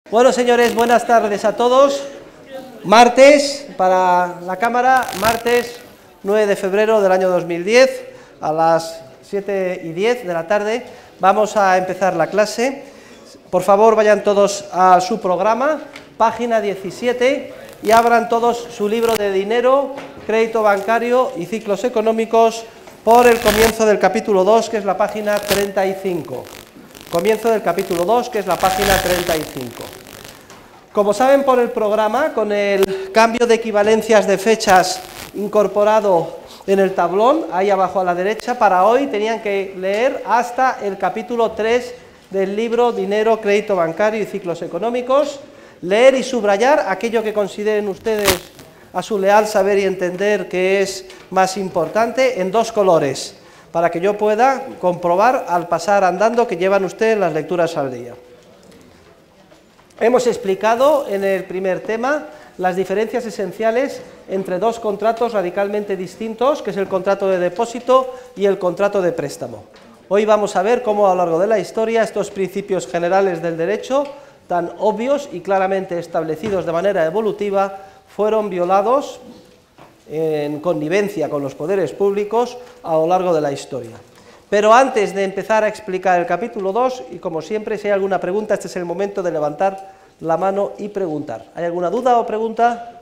Bueno, señores, buenas tardes a todos. Martes, para la cámara, martes 9 de febrero del año 2010, a las 7:10 de la tarde, vamos a empezar la clase. Por favor, vayan todos a su programa, página 17, y abran todos su libro de dinero, crédito bancario y ciclos económicos por el comienzo del capítulo 2, que es la página 35. Comienzo del capítulo 2, que es la página 35. Como saben por el programa, con el cambio de equivalencias de fechas incorporado en el tablón, ahí abajo a la derecha, para hoy tenían que leer hasta el capítulo 3 del libro Dinero, Crédito Bancario y Ciclos Económicos, leer y subrayar aquello que consideren ustedes a su leal saber y entender que es más importante en dos colores, para que yo pueda comprobar al pasar andando que llevan ustedes las lecturas al día. Hemos explicado en el primer tema las diferencias esenciales entre dos contratos radicalmente distintos, que es el contrato de depósito y el contrato de préstamo. Hoy vamos a ver cómo a lo largo de la historia estos principios generales del derecho, tan obvios y claramente establecidos de manera evolutiva, fueron violados en connivencia con los poderes públicos a lo largo de la historia. Pero antes de empezar a explicar el capítulo 2, y como siempre, si hay alguna pregunta, este es el momento de levantar la mano y preguntar. ¿Hay alguna duda o pregunta?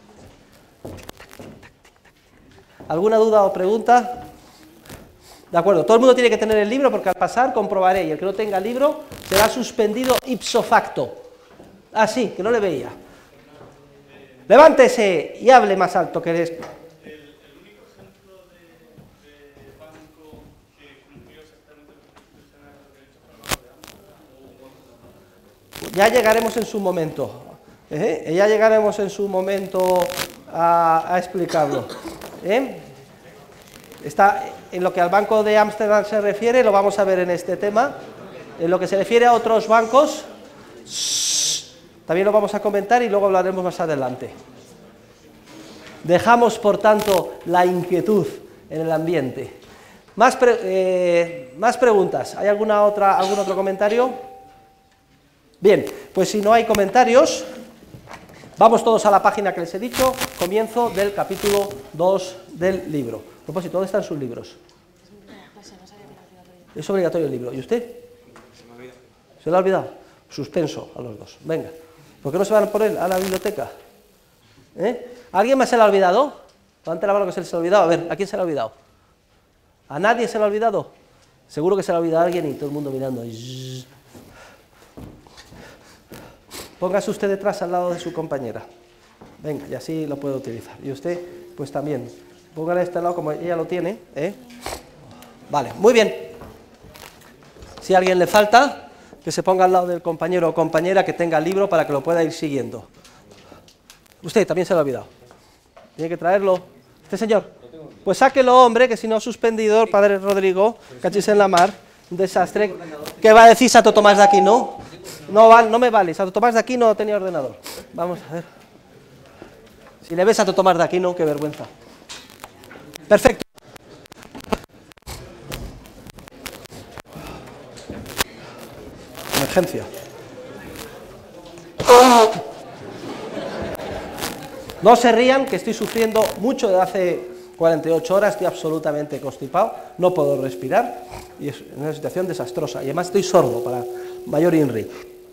¿Alguna duda o pregunta? De acuerdo, todo el mundo tiene que tener el libro porque al pasar comprobaré, y el que no tenga el libro será suspendido ipso facto. Ah, sí, que no le veía. Levántese y hable más alto que eres. El único ejemplo de banco que cumplió exactamente los principios generales del derecho fue el Banco de Amsterdam. Ya llegaremos en su momento. Ya llegaremos en su momento a explicarlo. Está, en lo que al Banco de Ámsterdam se refiere, lo vamos a ver en este tema. En lo que se refiere a otros bancos, también lo vamos a comentar y luego hablaremos más adelante. Dejamos, por tanto, la inquietud en el ambiente. Más preguntas. ¿Hay algún otro comentario? Bien, pues si no hay comentarios, vamos todos a la página que les he dicho, comienzo del capítulo 2 del libro. A propósito, ¿dónde están sus libros? Es obligatorio el libro. ¿Y usted? ¿Se lo ha olvidado? Suspenso a los dos. Venga. ¿Por qué no se van por él a la biblioteca? ¿Alguien más se lo ha olvidado? Levante la mano que se les ha olvidado. A ver, ¿a quién se lo ha olvidado? ¿A nadie se lo ha olvidado? Seguro que se lo ha olvidado a alguien y todo el mundo mirando. Póngase usted detrás al lado de su compañera. Venga, y así lo puede utilizar. Y usted, pues también. Póngale a este lado como ella lo tiene. Vale, muy bien. Si a alguien le falta, que se ponga al lado del compañero o compañera que tenga el libro para que lo pueda ir siguiendo. Usted también se lo ha olvidado. Tiene que traerlo. ¿Este señor? Pues sáquelo, hombre, que si no suspendido, el padre Rodrigo, cachis en la mar, un desastre. ¿Qué va a decir Santo Tomás de Aquino? No me vale, Santo Tomás de Aquino no tenía ordenador. Vamos a ver. Si le ves a Santo Tomás de Aquino, qué vergüenza. Perfecto. Emergencia. No se rían, que estoy sufriendo mucho desde hace 48 horas, estoy absolutamente constipado, no puedo respirar, y es una situación desastrosa, y además estoy sordo para mayor INRI.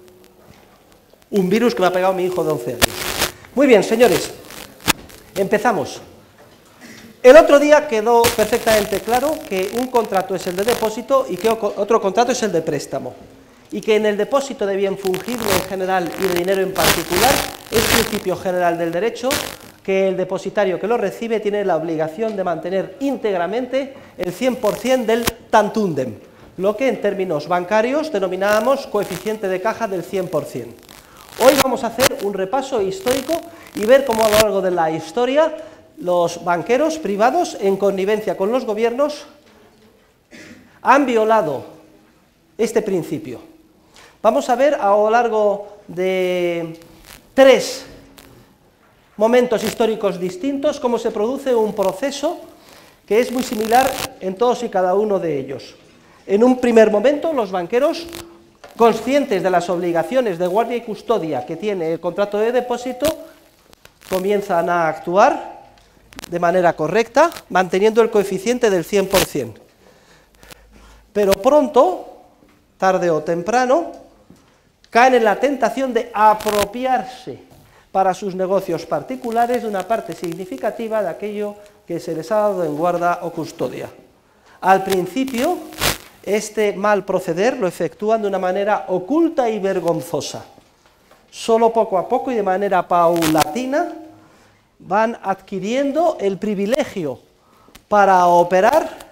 Un virus que me ha pegado mi hijo de 11 años. Muy bien, señores, empezamos. El otro día quedó perfectamente claro que un contrato es el de depósito y que otro contrato es el de préstamo, y que en el depósito de bien fungible en general y de dinero en particular es principio general del derecho que el depositario que lo recibe tiene la obligación de mantener íntegramente el 100% del tantundem, lo que en términos bancarios denominábamos coeficiente de caja del 100%. Hoy vamos a hacer un repaso histórico y ver cómo a lo largo de la historia los banqueros privados, en connivencia con los gobiernos, han violado este principio. Vamos a ver a lo largo de 3 momentos históricos distintos cómo se produce un proceso que es muy similar en todos y cada uno de ellos. En un primer momento, los banqueros conscientes de las obligaciones de guardia y custodia que tiene el contrato de depósito, comienzan a actuar de manera correcta, manteniendo el coeficiente del 100%. Pero pronto, tarde o temprano, caen en la tentación de apropiarse para sus negocios particulares de una parte significativa de aquello que se les ha dado en guarda o custodia. Al principio, este mal proceder lo efectúan de una manera oculta y vergonzosa. Solo poco a poco y de manera paulatina van adquiriendo el privilegio para operar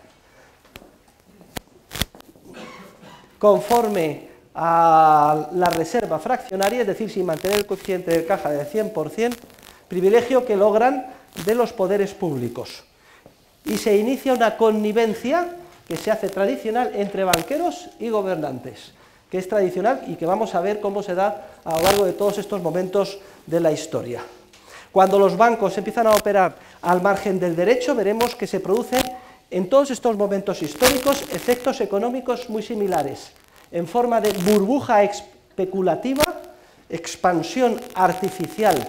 conforme a la reserva fraccionaria, es decir, sin mantener el coeficiente de caja del 100%, privilegio que logran de los poderes públicos. Y se inicia una connivencia que se hace tradicional entre banqueros y gobernantes, que es tradicional y que vamos a ver cómo se da a lo largo de todos estos momentos de la historia. Cuando los bancos empiezan a operar al margen del derecho, veremos que se producen en todos estos momentos históricos efectos económicos muy similares, en forma de burbuja especulativa, expansión artificial,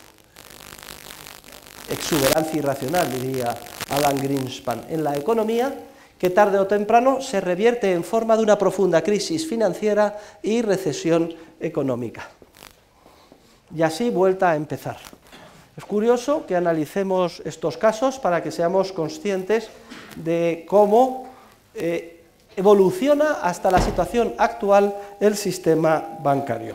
exuberancia irracional, diría Alan Greenspan, en la economía, que tarde o temprano se revierte en forma de una profunda crisis financiera y recesión económica. Y así vuelta a empezar. Es curioso que analicemos estos casos para que seamos conscientes de cómo evoluciona hasta la situación actual el sistema bancario.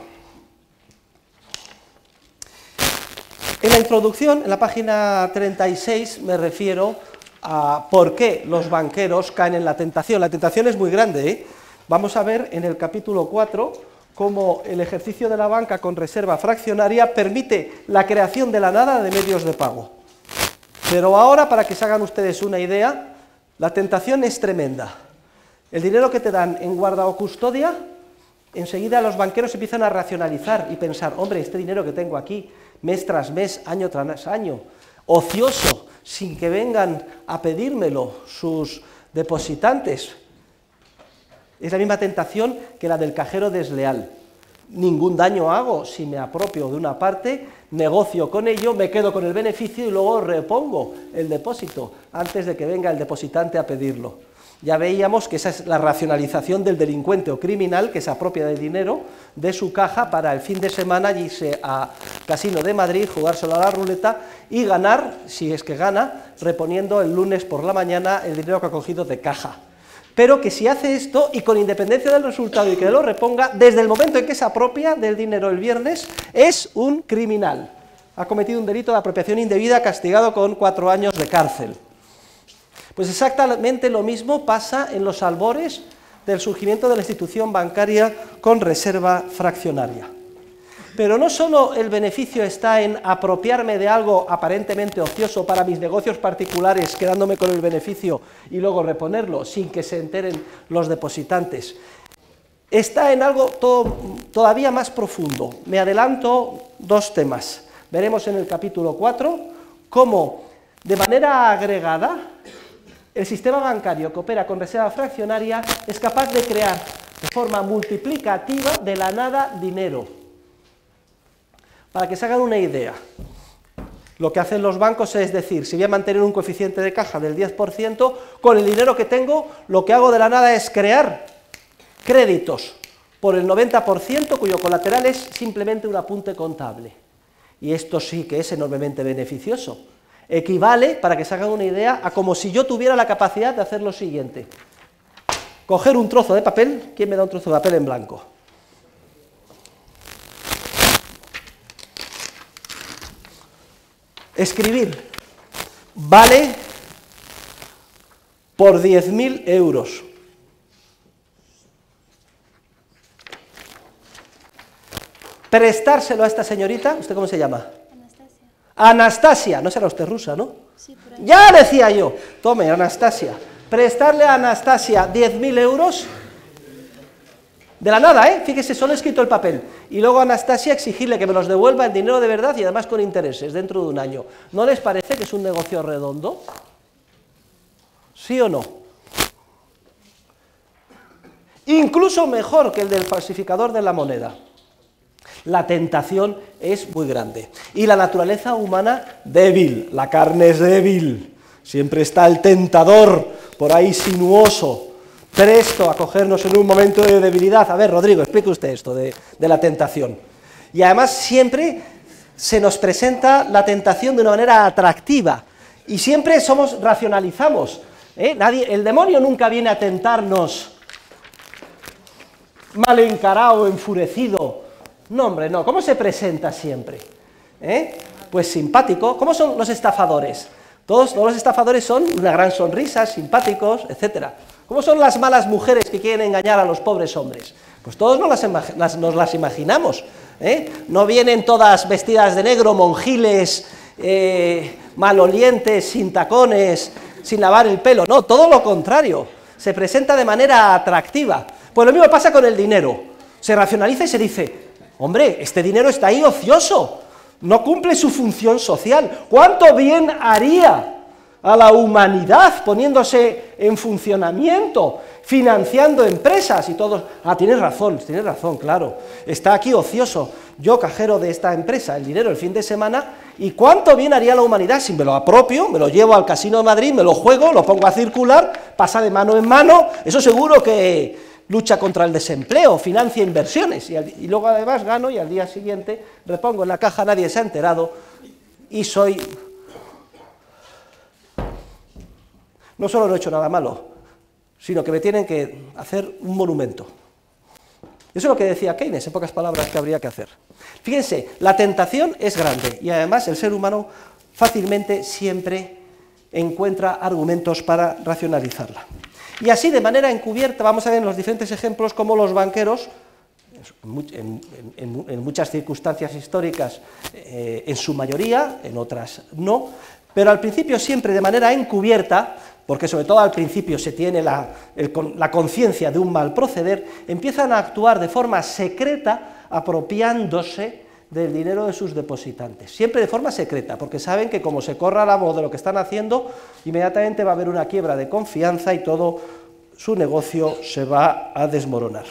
En la introducción, en la página 36, me refiero a por qué los banqueros caen en la tentación. La tentación es muy grande, ¿eh? Vamos a ver en el capítulo 4 cómo el ejercicio de la banca con reserva fraccionaria permite la creación de la nada de medios de pago. Pero ahora, para que se hagan ustedes una idea, la tentación es tremenda. El dinero que te dan en guarda o custodia, enseguida los banqueros empiezan a racionalizar y pensar, hombre, este dinero que tengo aquí, mes tras mes, año tras año, ocioso, sin que vengan a pedírmelo sus depositantes. Es la misma tentación que la del cajero desleal. Ningún daño hago si me apropio de una parte, negocio con ello, me quedo con el beneficio y luego repongo el depósito antes de que venga el depositante a pedirlo. Ya veíamos que esa es la racionalización del delincuente o criminal que se apropia del dinero de su caja para el fin de semana irse a Casino de Madrid, jugárselo a la ruleta y ganar, si es que gana, reponiendo el lunes por la mañana el dinero que ha cogido de caja. Pero que si hace esto, y con independencia del resultado y que lo reponga, desde el momento en que se apropia del dinero el viernes, es un criminal. Ha cometido un delito de apropiación indebida castigado con 4 años de cárcel. Pues exactamente lo mismo pasa en los albores del surgimiento de la institución bancaria con reserva fraccionaria. Pero no solo el beneficio está en apropiarme de algo aparentemente ocioso para mis negocios particulares, quedándome con el beneficio y luego reponerlo sin que se enteren los depositantes. Está en algo todavía más profundo. Me adelanto 2 temas. Veremos en el capítulo 4 cómo, de manera agregada, el sistema bancario que opera con reserva fraccionaria es capaz de crear de forma multiplicativa de la nada dinero. Para que se hagan una idea, lo que hacen los bancos es decir, si voy a mantener un coeficiente de caja del 10%, con el dinero que tengo, lo que hago de la nada es crear créditos por el 90%, cuyo colateral es simplemente un apunte contable. Y esto sí que es enormemente beneficioso. Equivale, para que se hagan una idea, a como si yo tuviera la capacidad de hacer lo siguiente. Coger un trozo de papel, ¿quién me da un trozo de papel en blanco? Escribir, vale por 10.000 euros. Prestárselo a esta señorita, ¿usted cómo se llama? Anastasia, no será usted rusa, ¿no? Sí, por ahí. Ya decía yo, tome, Anastasia, prestarle a Anastasia 10.000 euros, de la nada, fíjese, solo he escrito el papel, y luego a Anastasia exigirle que me los devuelva en dinero de verdad y además con intereses dentro de un año. ¿No les parece que es un negocio redondo? ¿Sí o no? incluso mejor que el del falsificador de la moneda. La tentación es muy grande. Y la naturaleza humana débil, la carne es débil. Siempre está el tentador por ahí sinuoso, presto a cogernos en un momento de debilidad. A ver, Rodrigo, explique usted esto de la tentación. Y además siempre se nos presenta la tentación de una manera atractiva. Y siempre racionalizamos. El demonio nunca viene a tentarnos mal encarado, enfurecido. No, hombre, no. ¿Cómo se presenta siempre? Pues simpático. ¿Cómo son los estafadores? Todos los estafadores son una gran sonrisa, simpáticos, etc. ¿Cómo son las malas mujeres que quieren engañar a los pobres hombres? Pues todos nos las imaginamos. No vienen todas vestidas de negro, monjiles, malolientes, sin tacones, sin lavar el pelo. No, todo lo contrario. Se presenta de manera atractiva. Pues lo mismo pasa con el dinero. Se racionaliza y se dice: hombre, este dinero está ahí ocioso, no cumple su función social. ¿Cuánto bien haría a la humanidad poniéndose en funcionamiento, financiando empresas y todos? Ah, tienes razón, claro, está aquí ocioso. Yo, cajero de esta empresa, el dinero el fin de semana, ¿y cuánto bien haría a la humanidad si me lo apropio, me lo llevo al Casino de Madrid, me lo juego, lo pongo a circular, pasa de mano en mano? Eso seguro que lucha contra el desempleo, financia inversiones, y luego además gano y al día siguiente repongo en la caja, nadie se ha enterado, y soy... No solo no he hecho nada malo, sino que me tienen que hacer un monumento. Eso es lo que decía Keynes, en pocas palabras, que habría que hacer. Fíjense, la tentación es grande, y además el ser humano fácilmente siempre encuentra argumentos para racionalizarla. Y así, de manera encubierta, vamos a ver en los diferentes ejemplos cómo los banqueros, en muchas circunstancias históricas, en su mayoría, en otras no, pero al principio siempre de manera encubierta, porque sobre todo al principio se tiene la conciencia de un mal proceder, empiezan a actuar de forma secreta, apropiándose del dinero de sus depositantes, siempre de forma secreta, porque saben que como se corra la voz de lo que están haciendo, inmediatamente va a haber una quiebra de confianza y todo su negocio se va a desmoronar.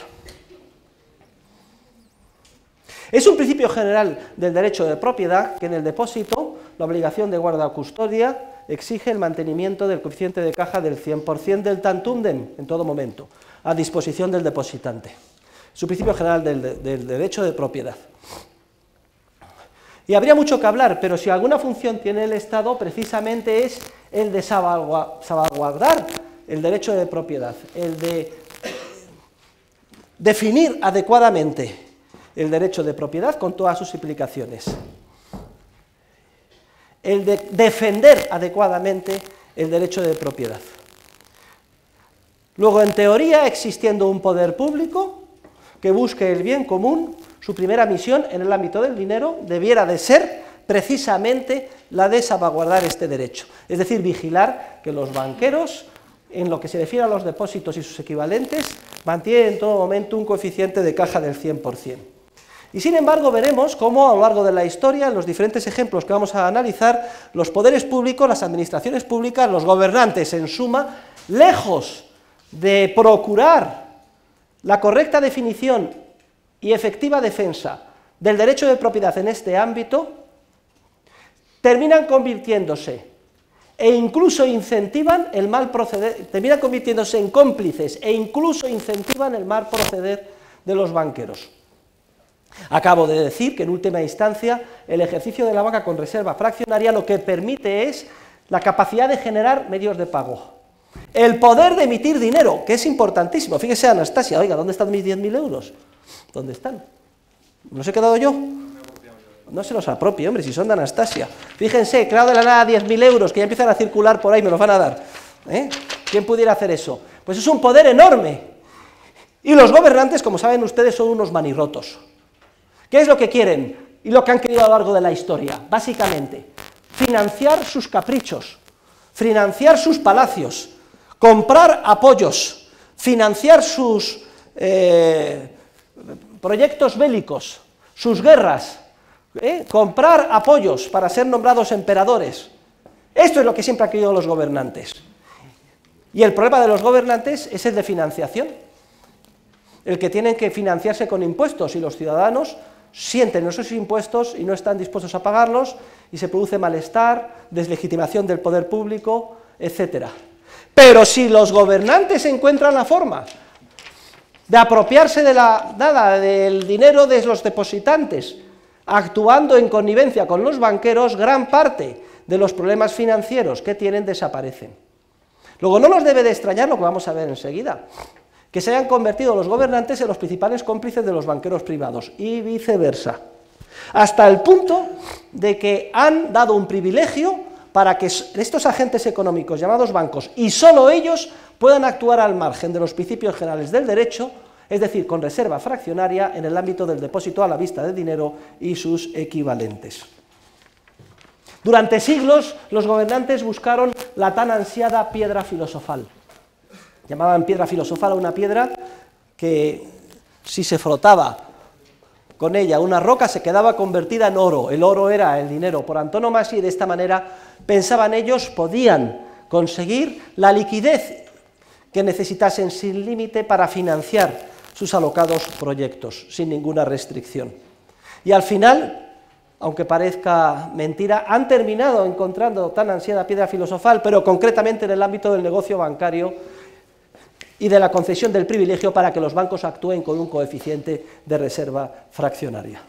Es un principio general del derecho de propiedad que en el depósito la obligación de guarda o custodia exige el mantenimiento del coeficiente de caja del 100% del tantundem en todo momento, a disposición del depositante. Es un principio general del derecho de propiedad. Y habría mucho que hablar, pero si alguna función tiene el Estado, precisamente es el de salvaguardar el derecho de propiedad, el de definir adecuadamente el derecho de propiedad con todas sus implicaciones, el de defender adecuadamente el derecho de propiedad. Luego, en teoría, existiendo un poder público que busque el bien común, su primera misión en el ámbito del dinero debiera de ser precisamente la de salvaguardar este derecho, es decir, vigilar que los banqueros, en lo que se refiere a los depósitos y sus equivalentes, mantienen en todo momento un coeficiente de caja del 100%. Y sin embargo veremos cómo a lo largo de la historia, en los diferentes ejemplos que vamos a analizar, los poderes públicos, las administraciones públicas, los gobernantes en suma, lejos de procurar la correcta definición y efectiva defensa del derecho de propiedad en este ámbito, terminan convirtiéndose e incluso incentivan el mal proceder, terminan convirtiéndose en cómplices e incluso incentivan el mal proceder de los banqueros. Acabo de decir que en última instancia el ejercicio de la banca con reserva fraccionaria lo que permite es la capacidad de generar medios de pago, el poder de emitir dinero, que es importantísimo. Fíjese, Anastasia, oiga, ¿dónde están mis 10.000 euros? ¿Dónde están? ¿Me los he quedado yo? No se los apropie, hombre, si son de Anastasia. Fíjense, claro, de la nada 10.000 euros que ya empiezan a circular por ahí, me los van a dar. ¿Quién pudiera hacer eso? Pues es un poder enorme. Y los gobernantes, como saben ustedes, son unos manirrotos. ¿Qué es lo que quieren y lo que han querido a lo largo de la historia? Básicamente, financiar sus caprichos, financiar sus palacios, comprar apoyos, financiar sus proyectos bélicos, sus guerras, comprar apoyos para ser nombrados emperadores. Esto es lo que siempre han querido los gobernantes. Y el problema de los gobernantes es el de financiación. el que tienen que financiarse con impuestos, y los ciudadanos sienten esos impuestos y no están dispuestos a pagarlos, y se produce malestar, deslegitimación del poder público, etc. Pero si los gobernantes encuentran la forma de apropiarse del dinero de los depositantes, actuando en connivencia con los banqueros, gran parte de los problemas financieros que tienen desaparecen. Luego, no nos debe de extrañar lo que vamos a ver enseguida, que se hayan convertido los gobernantes en los principales cómplices de los banqueros privados, y viceversa, hasta el punto de que han dado un privilegio para que estos agentes económicos llamados bancos, y solo ellos, puedan actuar al margen de los principios generales del derecho, es decir, con reserva fraccionaria en el ámbito del depósito a la vista de dinero y sus equivalentes. Durante siglos, los gobernantes buscaron la tan ansiada piedra filosofal. Llamaban piedra filosofal a una piedra que, si se frotaba con ella una roca, se quedaba convertida en oro. El oro era el dinero por antonomasia, y de esta manera, pensaban ellos, podían conseguir la liquidez que necesitasen sin límite para financiar sus alocados proyectos, sin ninguna restricción. Y al final, aunque parezca mentira, han terminado encontrando tan ansiada piedra filosofal, pero concretamente en el ámbito del negocio bancario y de la concesión del privilegio para que los bancos actúen con un coeficiente de reserva fraccionaria.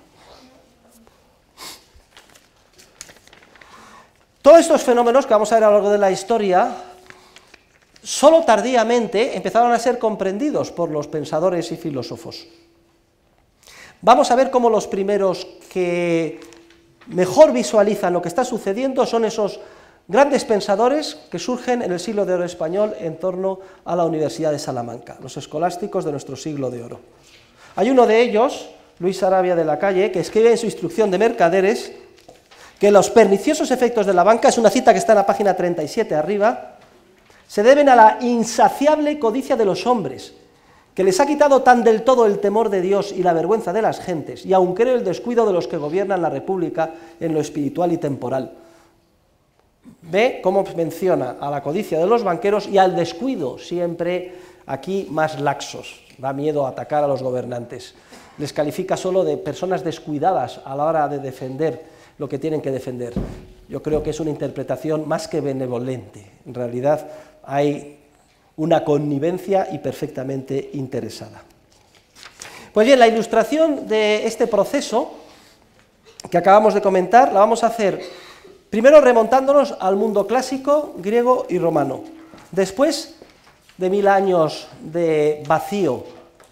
Todos estos fenómenos que vamos a ver a lo largo de la historia, solo tardíamente empezaron a ser comprendidos por los pensadores y filósofos. Vamos a ver cómo los primeros que mejor visualizan lo que está sucediendo son esos grandes pensadores que surgen en el siglo de oro español en torno a la Universidad de Salamanca, los escolásticos de nuestro siglo de oro. Hay uno de ellos, Luis Sarabia de la Calle, que escribe en su Instrucción de Mercaderes que los perniciosos efectos de la banca, es una cita que está en la página 37 arriba, se deben a la insaciable codicia de los hombres, que les ha quitado tan del todo el temor de Dios y la vergüenza de las gentes, y aun creo el descuido de los que gobiernan la República en lo espiritual y temporal. Ve cómo menciona a la codicia de los banqueros y al descuido, siempre aquí más laxos. Da miedo atacar a los gobernantes. Les califica solo de personas descuidadas a la hora de defender lo que tienen que defender. Yo creo que es una interpretación más que benevolente. En realidad hay una connivencia y perfectamente interesada. Pues bien, la ilustración de este proceso que acabamos de comentar la vamos a hacer primero remontándonos al mundo clásico, griego y romano. Después de 1000 años de vacío,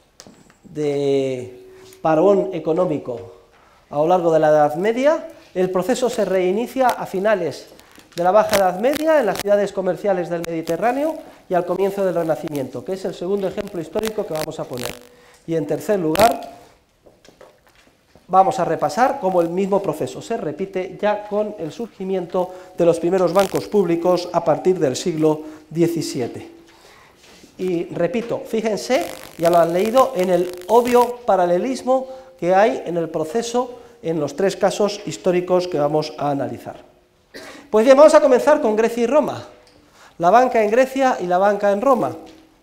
de parón económico a lo largo de la Edad Media, el proceso se reinicia a finales de la Baja Edad Media en las ciudades comerciales del Mediterráneo y al comienzo del Renacimiento, que es el segundo ejemplo histórico que vamos a poner. Y en tercer lugar, vamos a repasar cómo el mismo proceso se repite ya con el surgimiento de los primeros bancos públicos a partir del siglo XVII. Y repito, fíjense, ya lo han leído, en el obvio paralelismo que hay en el proceso en los tres casos históricos que vamos a analizar. Pues bien, vamos a comenzar con Grecia y Roma, la banca en Grecia y la banca en Roma.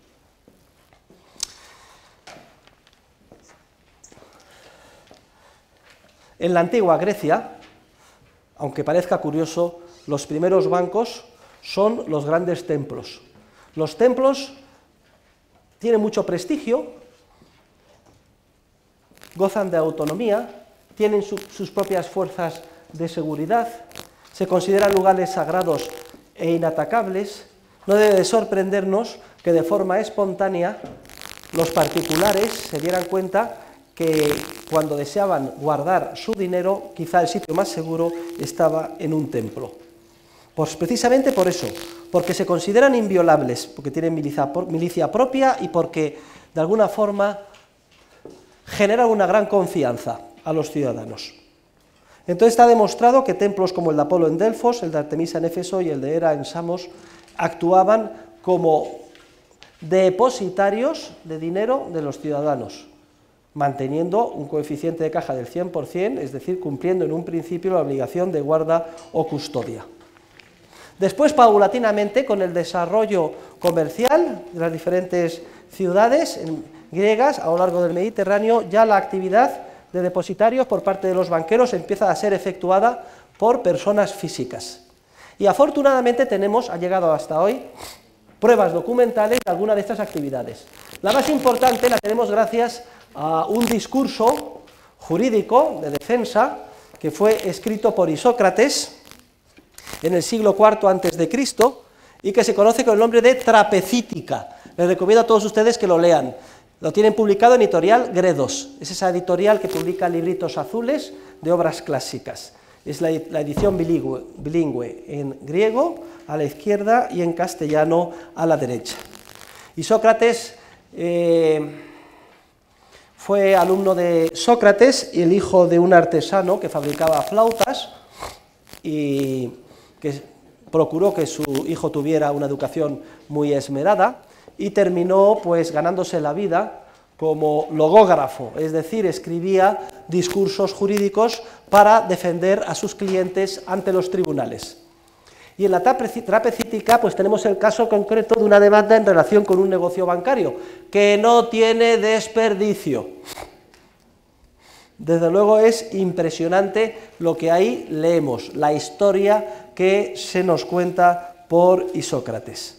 En la antigua Grecia, aunque parezca curioso, los primeros bancos son los grandes templos. Los templos tienen mucho prestigio, gozan de autonomía, tienen sus propias fuerzas de seguridad, se consideran lugares sagrados e inatacables. No debe de sorprendernos que de forma espontánea los particulares se dieran cuenta que cuando deseaban guardar su dinero, quizá el sitio más seguro estaba en un templo. Pues precisamente por eso, porque se consideran inviolables, porque tienen milicia propia y porque de alguna forma generan una gran confianza a los ciudadanos. Entonces está demostrado que templos como el de Apolo en Delfos, el de Artemisa en Éfeso y el de Hera en Samos actuaban como depositarios de dinero de los ciudadanos, manteniendo un coeficiente de caja del 100%, es decir, cumpliendo en un principio la obligación de guarda o custodia. Después, paulatinamente, con el desarrollo comercial de las diferentes ciudades, griegas, a lo largo del Mediterráneo, ya la actividad de depositarios por parte de los banqueros empieza a ser efectuada por personas físicas. Y afortunadamente ha llegado hasta hoy, pruebas documentales de alguna de estas actividades. La más importante la tenemos gracias a un discurso jurídico de defensa que fue escrito por Isócrates en el siglo IV a.C. y que se conoce con el nombre de Trapecítica. Les recomiendo a todos ustedes que lo lean. Lo tienen publicado en editorial Gredos. Es esa editorial que publica libritos azules de obras clásicas. Es la edición bilingüe en griego a la izquierda y en castellano a la derecha. Isócrates fue alumno de Sócrates y el hijo de un artesano que fabricaba flautas y que procuró que su hijo tuviera una educación muy esmerada y terminó pues ganándose la vida como logógrafo, es decir, escribía discursos jurídicos para defender a sus clientes ante los tribunales. Y en la Trapecítica pues tenemos el caso concreto de una demanda en relación con un negocio bancario, que no tiene desperdicio. Desde luego es impresionante lo que ahí leemos, la historia que se nos cuenta por Isócrates.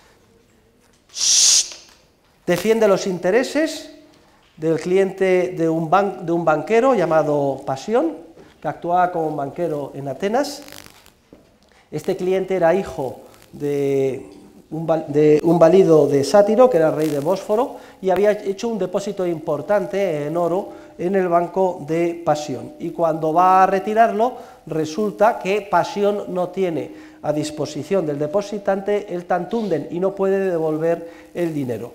Defiende los intereses del cliente de un banquero llamado Pasión, que actuaba como banquero en Atenas. Este cliente era hijo de un valido de Sátiro, que era rey de Bósforo, y había hecho un depósito importante en oro en el banco de Pasión. Y cuando va a retirarlo, resulta que Pasión no tiene a disposición del depositante el tantunden y no puede devolver el dinero.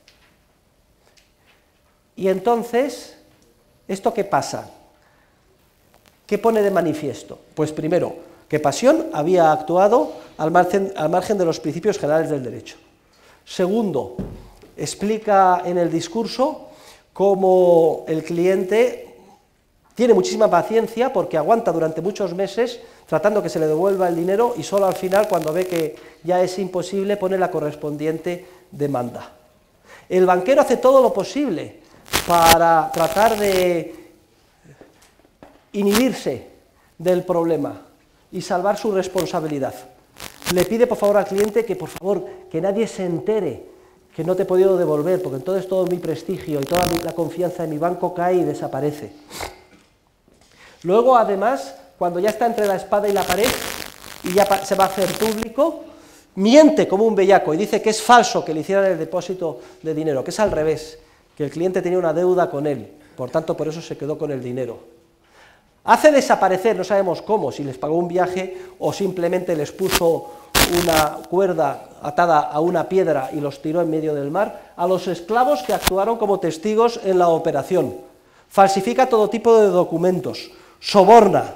Y entonces, ¿esto qué pasa? ¿Qué pone de manifiesto? Pues primero, que Pasión había actuado al margen de los principios generales del derecho. Segundo, explica en el discurso cómo el cliente tiene muchísima paciencia porque aguanta durante muchos meses tratando que se le devuelva el dinero y solo al final, cuando ve que ya es imposible, pone la correspondiente demanda. El banquero hace todo lo posible para tratar de inhibirse del problema y salvar su responsabilidad. Le pide por favor al cliente que por favor que nadie se entere que no te he podido devolver, porque entonces todo mi prestigio y toda la confianza en mi banco cae y desaparece. Luego, además, cuando ya está entre la espada y la pared y ya se va a hacer público, miente como un bellaco y dice que es falso que le hicieran el depósito de dinero, que es al revés, que el cliente tenía una deuda con él, por tanto por eso se quedó con el dinero. Hace desaparecer, no sabemos cómo, si les pagó un viaje o simplemente les puso una cuerda atada a una piedra y los tiró en medio del mar, a los esclavos que actuaron como testigos en la operación. Falsifica todo tipo de documentos, soborna,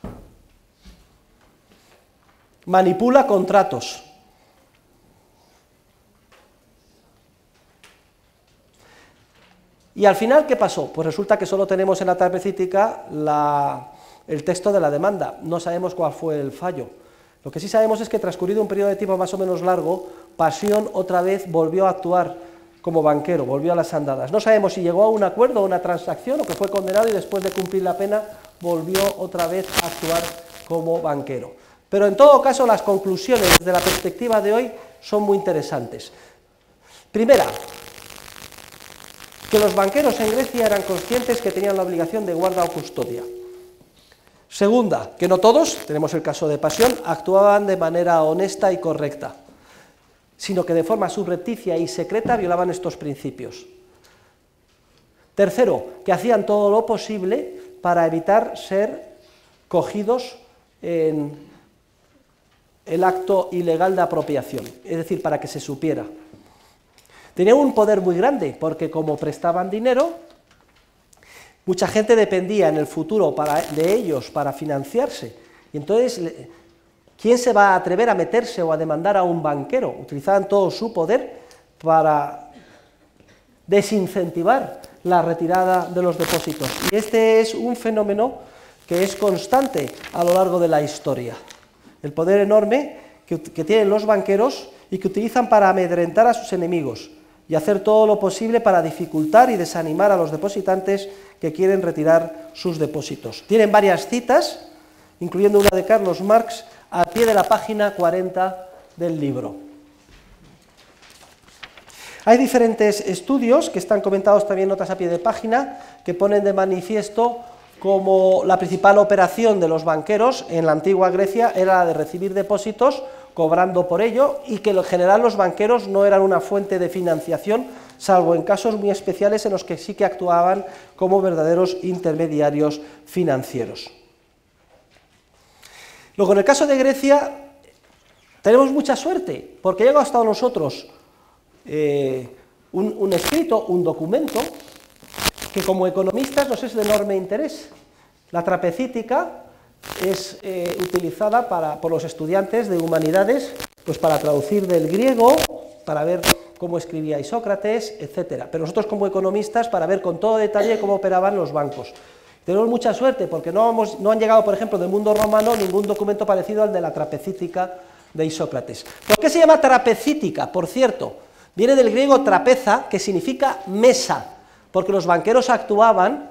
manipula contratos. Y al final, ¿qué pasó? Pues resulta que solo tenemos en la Trapecítica el texto de la demanda, no sabemos cuál fue el fallo. Lo que sí sabemos es que transcurrido un periodo de tiempo más o menos largo, Pasión otra vez volvió a actuar como banquero, volvió a las andadas. No sabemos si llegó a un acuerdo o una transacción o que fue condenado y después de cumplir la pena volvió otra vez a actuar como banquero. Pero en todo caso las conclusiones desde la perspectiva de hoy son muy interesantes. Primera, que los banqueros en Grecia eran conscientes que tenían la obligación de guarda o custodia. Segunda, que no todos, tenemos el caso de Pasión, actuaban de manera honesta y correcta, sino que de forma subrepticia y secreta violaban estos principios. Tercero, que hacían todo lo posible para evitar ser cogidos en el acto ilegal de apropiación, es decir, para que se supiera. Tenían un poder muy grande, porque como prestaban dinero, mucha gente dependía en el futuro de ellos para financiarse. Y entonces, ¿quién se va a atrever a meterse o a demandar a un banquero? Utilizaban todo su poder para desincentivar la retirada de los depósitos. Y este es un fenómeno que es constante a lo largo de la historia. El poder enorme que tienen los banqueros y que utilizan para amedrentar a sus enemigos y hacer todo lo posible para dificultar y desanimar a los depositantes que quieren retirar sus depósitos. Tienen varias citas, incluyendo una de Carlos Marx, al pie de la página 40 del libro. Hay diferentes estudios que están comentados también notas a pie de página, que ponen de manifiesto como la principal operación de los banqueros en la antigua Grecia era la de recibir depósitos cobrando por ello, y que en general los banqueros no eran una fuente de financiación, salvo en casos muy especiales en los que sí que actuaban como verdaderos intermediarios financieros. Luego, en el caso de Grecia, tenemos mucha suerte, porque ha llegado hasta nosotros un escrito, un documento, que como economistas nos es de enorme interés. La trapecítica es utilizada por los estudiantes de humanidades, pues para traducir del griego, para ver cómo escribía Isócrates, etc. Pero nosotros como economistas, para ver con todo detalle cómo operaban los bancos. Tenemos mucha suerte, porque no han llegado, por ejemplo, del mundo romano ningún documento parecido al de la trapecítica de Isócrates. ¿Por qué se llama trapecítica? Por cierto, viene del griego trapeza, que significa mesa, porque los banqueros actuaban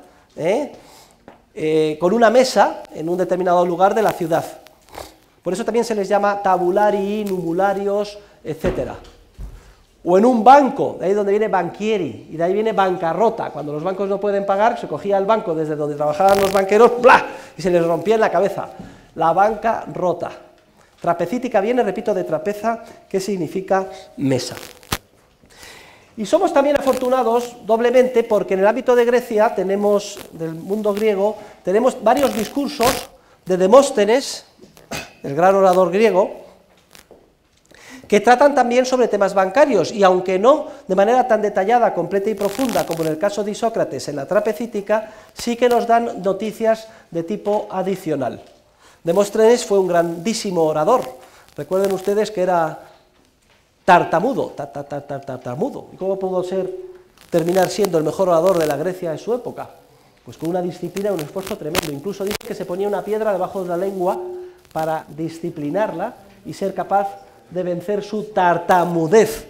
con una mesa en un determinado lugar de la ciudad. Por eso también se les llama tabulari, numularios, etc. O en un banco, de ahí donde viene banchieri, y de ahí viene bancarrota. Cuando los bancos no pueden pagar, se cogía el banco desde donde trabajaban los banqueros, ¡bla!, y se les rompía en la cabeza. La banca rota. Trapecítica viene, repito, de trapeza, que significa mesa. Y somos también afortunados doblemente porque en el ámbito de Grecia, del mundo griego, tenemos varios discursos de Demóstenes, el gran orador griego, que tratan también sobre temas bancarios, y aunque no de manera tan detallada, completa y profunda como en el caso de Isócrates en la trapecítica, sí que nos dan noticias de tipo adicional. Demóstenes fue un grandísimo orador. Recuerden ustedes que era tartamudo, tartamudo. ¿Y cómo pudo terminar siendo el mejor orador de la Grecia de su época? Pues con una disciplina y un esfuerzo tremendo. Incluso dice que se ponía una piedra debajo de la lengua para disciplinarla y ser capaz de vencer su tartamudez.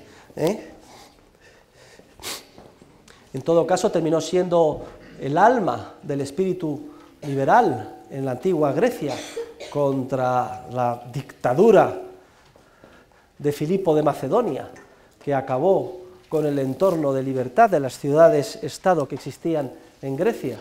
En todo caso, terminó siendo el alma del espíritu liberal en la antigua Grecia contra la dictadura de Filipo de Macedonia, que acabó con el entorno de libertad de las ciudades-estado que existían en Grecia.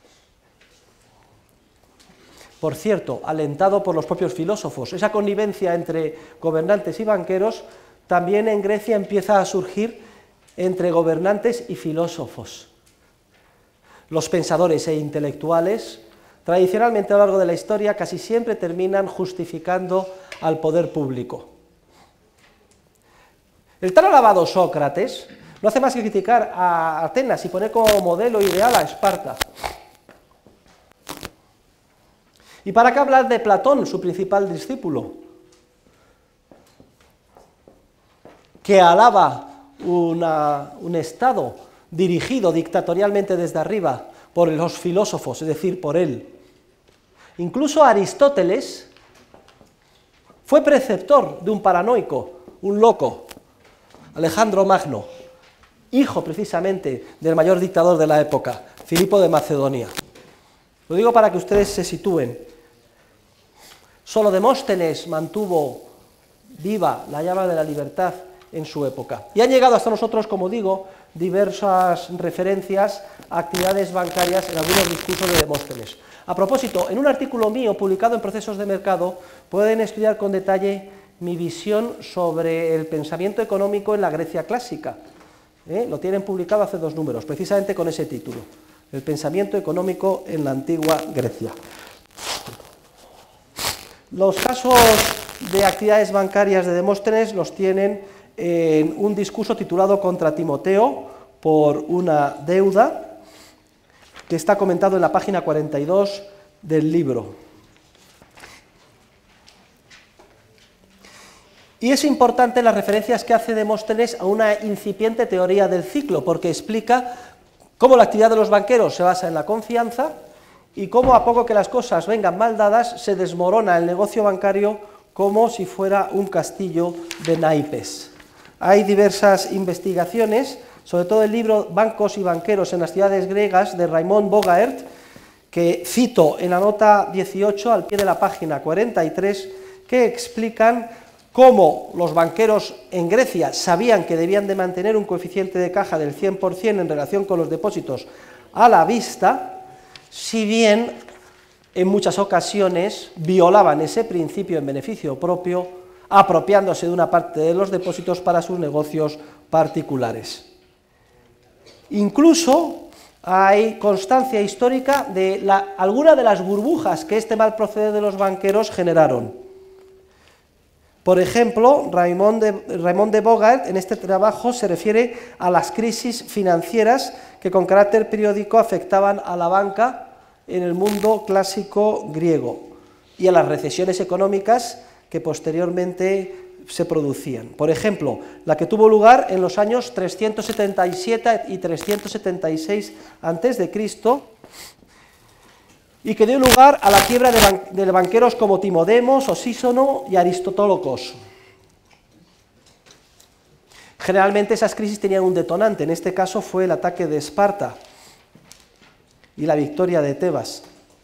Por cierto, alentado por los propios filósofos, esa connivencia entre gobernantes y banqueros también en Grecia empieza a surgir entre gobernantes y filósofos. Los pensadores e intelectuales, tradicionalmente a lo largo de la historia, casi siempre terminan justificando al poder público. El tan alabado Sócrates no hace más que criticar a Atenas y poner como modelo ideal a Esparta. ¿Y para qué hablar de Platón, su principal discípulo? Que alaba un Estado dirigido dictatorialmente desde arriba por los filósofos, es decir, por él. Incluso Aristóteles fue preceptor de un paranoico, un loco, Alejandro Magno, hijo precisamente del mayor dictador de la época, Filipo de Macedonia. Lo digo para que ustedes se sitúen. Solo Demóstenes mantuvo viva la llama de la libertad en su época. Y han llegado hasta nosotros, como digo, diversas referencias a actividades bancarias en algunos discursos de Demóstenes. A propósito, en un artículo mío publicado en Procesos de Mercado pueden estudiar con detalle mi visión sobre el pensamiento económico en la Grecia clásica. Lo tienen publicado hace 2 números, precisamente con ese título, el pensamiento económico en la antigua Grecia. Los casos de actividades bancarias de Demóstenes los tienen en un discurso titulado Contra Timoteo por una deuda, que está comentado en la página 42 del libro. Y es importante las referencias que hace Demóstenes a una incipiente teoría del ciclo, porque explica cómo la actividad de los banqueros se basa en la confianza y cómo, a poco que las cosas vengan mal dadas, se desmorona el negocio bancario como si fuera un castillo de naipes. Hay diversas investigaciones, sobre todo el libro Bancos y banqueros en las ciudades griegas de Raymond Bogaert, que cito en la nota 18 al pie de la página 43, que explican cómo los banqueros en Grecia sabían que debían de mantener un coeficiente de caja del 100% en relación con los depósitos a la vista, si bien en muchas ocasiones violaban ese principio en beneficio propio, apropiándose de una parte de los depósitos para sus negocios particulares. Incluso hay constancia histórica de alguna de las burbujas que este mal proceder de los banqueros generaron. Por ejemplo, Raymond de Bogaert en este trabajo se refiere a las crisis financieras que con carácter periódico afectaban a la banca en el mundo clásico griego y a las recesiones económicas que posteriormente se producían. Por ejemplo, la que tuvo lugar en los años 377 y 376 a.C., y que dio lugar a la quiebra de banqueros como Timodemos, Osísono y Aristotólocos. Generalmente esas crisis tenían un detonante, en este caso fue el ataque de Esparta y la victoria de Tebas.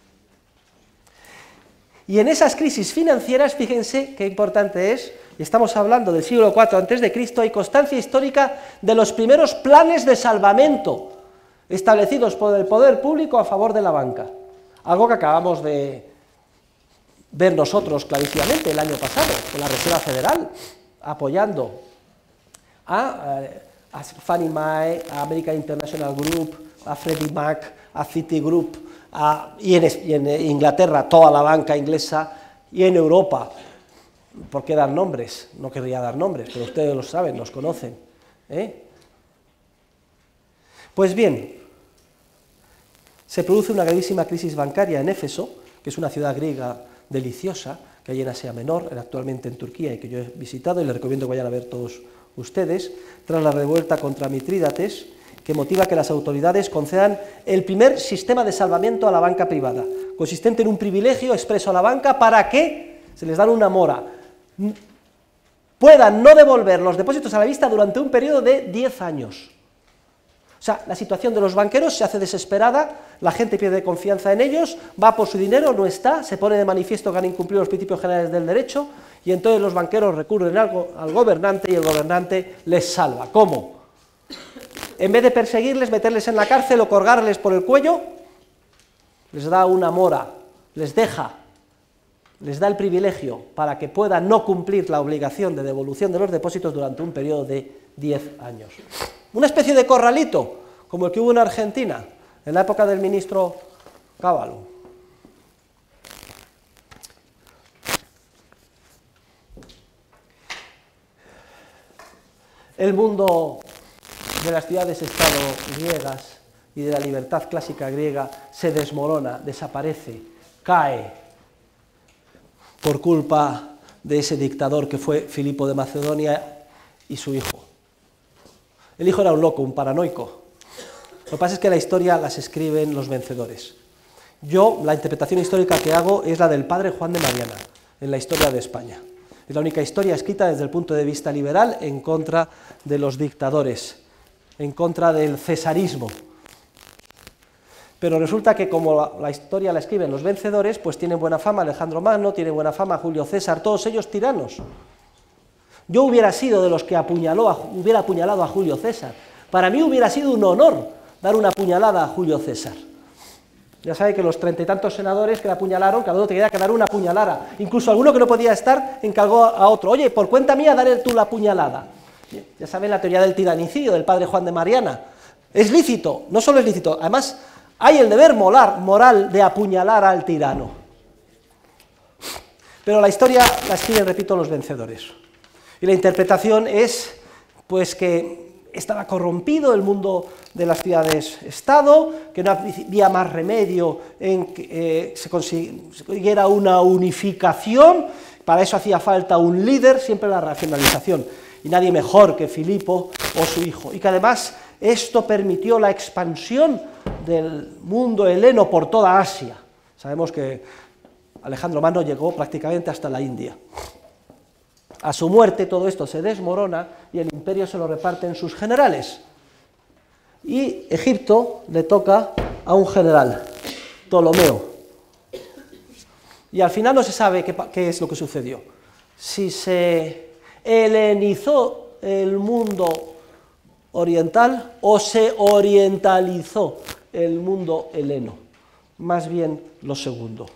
Y en esas crisis financieras, fíjense qué importante es, y estamos hablando del siglo IV a.C., hay constancia histórica de los primeros planes de salvamento establecidos por el poder público a favor de la banca. Algo que acabamos de ver nosotros clarísimamente el año pasado, con la Reserva Federal apoyando a Fannie Mae, a American International Group, a Freddie Mac, a Citigroup, y en Inglaterra toda la banca inglesa, y en Europa, ¿por qué dar nombres? No querría dar nombres, pero ustedes lo saben, los conocen. Pues bien, se produce una gravísima crisis bancaria en Éfeso, que es una ciudad griega deliciosa, que hay en Asia Menor, actualmente en Turquía, y que yo he visitado, y les recomiendo que vayan a ver todos ustedes, tras la revuelta contra Mitrídates, que motiva que las autoridades concedan el primer sistema de salvamiento a la banca privada, consistente en un privilegio expreso a la banca para que, se les dan una mora, puedan no devolver los depósitos a la vista durante un periodo de 10 años. O sea, la situación de los banqueros se hace desesperada, la gente pierde confianza en ellos, va por su dinero, no está, se pone de manifiesto que han incumplido los principios generales del derecho, y entonces los banqueros recurren al gobernante y el gobernante les salva. ¿Cómo? En vez de perseguirles, meterles en la cárcel o colgarles por el cuello, les da una mora, les da el privilegio para que puedan no cumplir la obligación de devolución de los depósitos durante un periodo de 10 años. Una especie de corralito, como el que hubo en Argentina, en la época del ministro Cavallo. El mundo de las ciudades-estado griegas y de la libertad clásica griega se desmorona, desaparece, cae, por culpa de ese dictador que fue Filipo de Macedonia y su hijo. El hijo era un loco, un paranoico. Lo que pasa es que la historia las escriben los vencedores. Yo, la interpretación histórica que hago es la del padre Juan de Mariana, en la historia de España. Es la única historia escrita desde el punto de vista liberal en contra de los dictadores, en contra del cesarismo. Pero resulta que como la historia la escriben los vencedores, pues tienen buena fama Alejandro Magno, tiene buena fama Julio César, todos ellos tiranos. Yo hubiera sido de los que hubiera apuñalado a Julio César. Para mí hubiera sido un honor dar una puñalada a Julio César. Ya sabe que los 30 y tantos senadores que le apuñalaron, cada uno tenía que dar una puñalada. Incluso alguno que no podía estar encargó a otro. Oye, por cuenta mía, dale tú la puñalada. Ya saben la teoría del tiranicidio del padre Juan de Mariana. Es lícito, no solo es lícito, además hay el deber moral de apuñalar al tirano. Pero la historia la escriben, repito, los vencedores. Y la interpretación es, pues, que estaba corrompido el mundo de las ciudades-estado, que no había más remedio en que se consiguiera una unificación, para eso hacía falta un líder, siempre la racionalización, y nadie mejor que Filipo o su hijo, y que además esto permitió la expansión del mundo heleno por toda Asia. Sabemos que Alejandro Magno llegó prácticamente hasta la India. A su muerte todo esto se desmorona y el imperio se lo reparten sus generales. Y Egipto le toca a un general, Ptolomeo. Y al final no se sabe qué es lo que sucedió. Si se helenizó el mundo oriental o se orientalizó el mundo heleno. Más bien lo segundo.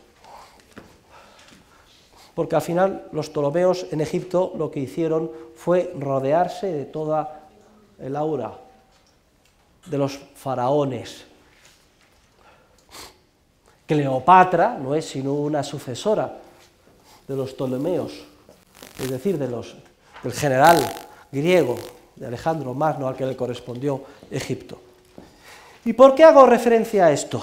Porque al final los ptolomeos en Egipto lo que hicieron fue rodearse de toda el aura de los faraones. Cleopatra no es sino una sucesora de los ptolomeos, es decir, del general griego, de Alejandro Magno, al que le correspondió Egipto. ¿Y por qué hago referencia a esto?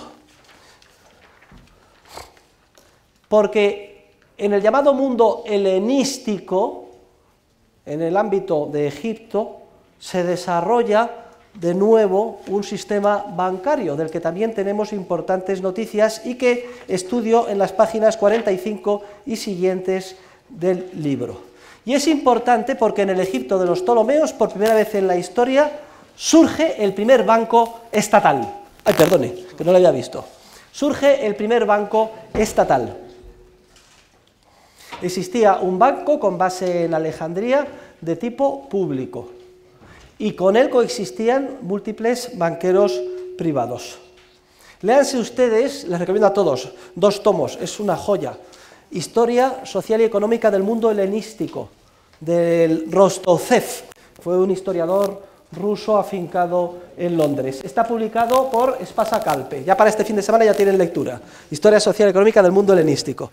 Porque en el llamado mundo helenístico, en el ámbito de Egipto, se desarrolla de nuevo un sistema bancario, del que también tenemos importantes noticias y que estudio en las páginas 45 y siguientes del libro. Y es importante porque en el Egipto de los Ptolomeos, por primera vez en la historia, surge el primer banco estatal. Ay, perdone, que no lo había visto. Surge el primer banco estatal. Existía un banco con base en Alejandría de tipo público y con él coexistían múltiples banqueros privados. Léanse ustedes, les recomiendo a todos, 2 tomos, es una joya. Historia social y económica del mundo helenístico, del Rostovtsev, fue un historiador ruso afincado en Londres. Está publicado por Espasa Calpe, ya para este fin de semana ya tienen lectura. Historia social y económica del mundo helenístico.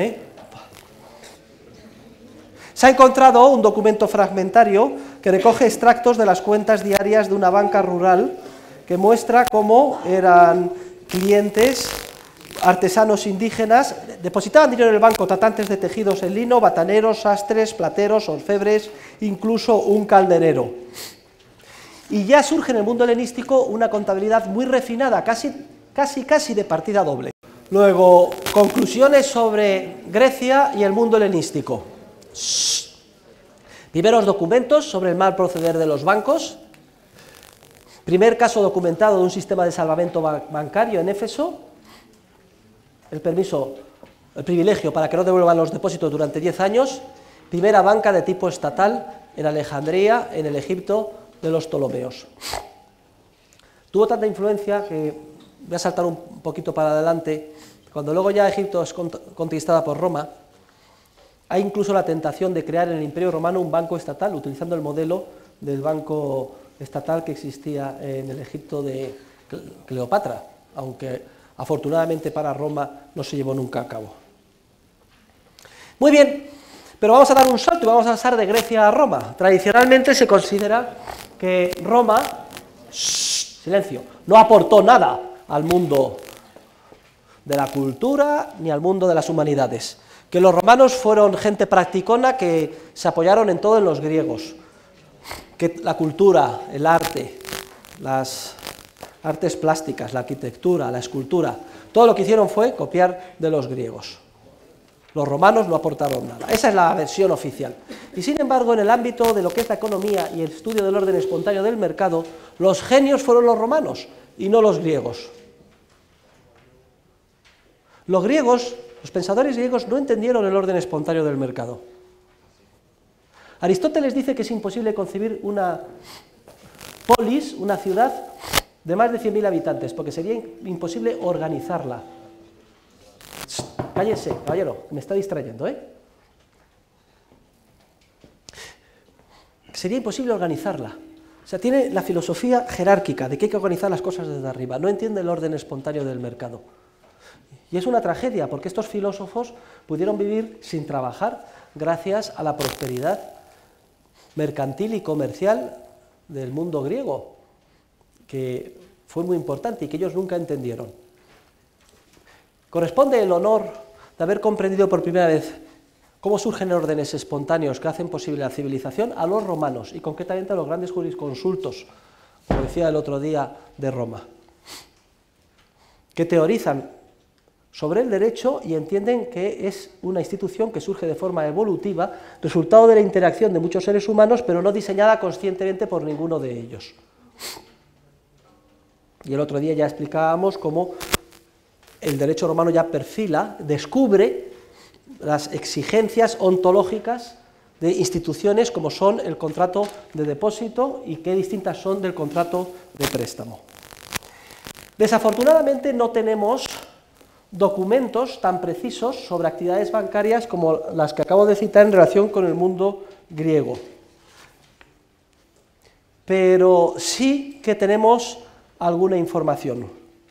Se ha encontrado un documento fragmentario que recoge extractos de las cuentas diarias de una banca rural que muestra cómo eran clientes, artesanos indígenas, depositaban dinero en el banco tratantes de tejidos en lino, bataneros, sastres, plateros, orfebres, incluso un calderero. Y ya surge en el mundo helenístico una contabilidad muy refinada, casi de partida doble. Luego, conclusiones sobre Grecia y el mundo helenístico. Primeros documentos sobre el mal proceder de los bancos. Primer caso documentado de un sistema de salvamento bancario en Éfeso. El privilegio para que no devuelvan los depósitos durante 10 años. Primera banca de tipo estatal en Alejandría, en el Egipto de los Ptolomeos. Tuvo tanta influencia que voy a saltar un poquito para adelante. Cuando luego ya Egipto es conquistada por Roma, hay incluso la tentación de crear en el Imperio Romano un banco estatal, utilizando el modelo del banco estatal que existía en el Egipto de Cleopatra, aunque afortunadamente para Roma no se llevó nunca a cabo. Muy bien, pero vamos a dar un salto y vamos a pasar de Grecia a Roma. Tradicionalmente se considera que Roma, silencio, no aportó nada al mundo de la cultura ni al mundo de las humanidades. Que los romanos fueron gente practicona que se apoyaron en todo en los griegos, que la cultura, el arte, las artes plásticas, la arquitectura, la escultura, todo lo que hicieron fue copiar de los griegos. Los romanos no aportaron nada, esa es la versión oficial. Y sin embargo, en el ámbito de lo que es la economía y el estudio del orden espontáneo del mercado, los genios fueron los romanos y no los griegos. Los griegos, los pensadores griegos no entendieron el orden espontáneo del mercado. Aristóteles dice que es imposible concebir una polis, una ciudad, de más de 100.000 habitantes, porque sería imposible organizarla. Cállese, caballero, me está distrayendo, Sería imposible organizarla. O sea, tiene la filosofía jerárquica de que hay que organizar las cosas desde arriba, no entiende el orden espontáneo del mercado. Y es una tragedia, porque estos filósofos pudieron vivir sin trabajar gracias a la prosperidad mercantil y comercial del mundo griego, que fue muy importante y que ellos nunca entendieron. Corresponde el honor de haber comprendido por primera vez cómo surgen órdenes espontáneos que hacen posible la civilización a los romanos, y concretamente a los grandes jurisconsultos, como decía el otro día, de Roma, que teorizan sobre el derecho y entienden que es una institución que surge de forma evolutiva, resultado de la interacción de muchos seres humanos, pero no diseñada conscientemente por ninguno de ellos. Y el otro día ya explicábamos cómo el derecho romano ya perfila, descubre las exigencias ontológicas de instituciones como son el contrato de depósito y qué distintas son del contrato de préstamo. Desafortunadamente no tenemos documentos tan precisos sobre actividades bancarias como las que acabo de citar en relación con el mundo griego. Pero sí que tenemos alguna información.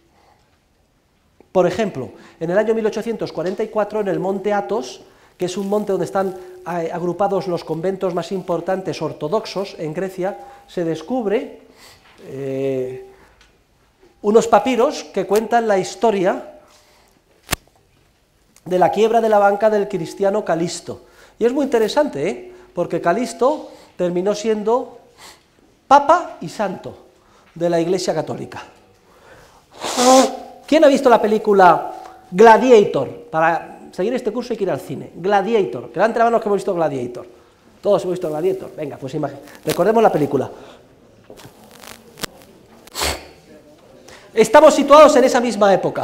Por ejemplo, en el año 1844, en el monte Athos, que es un monte donde están agrupados los conventos más importantes ortodoxos en Grecia, se descubre unos papiros que cuentan la historia de la quiebra de la banca del cristiano Calisto. Y es muy interesante, porque Calisto terminó siendo papa y santo de la Iglesia Católica. ¿Quién ha visto la película Gladiator? Para seguir este curso hay que ir al cine. Gladiator, que levanten la mano los que hemos visto Gladiator. Todos hemos visto Gladiator. Venga, pues recordemos la película. Estamos situados en esa misma época.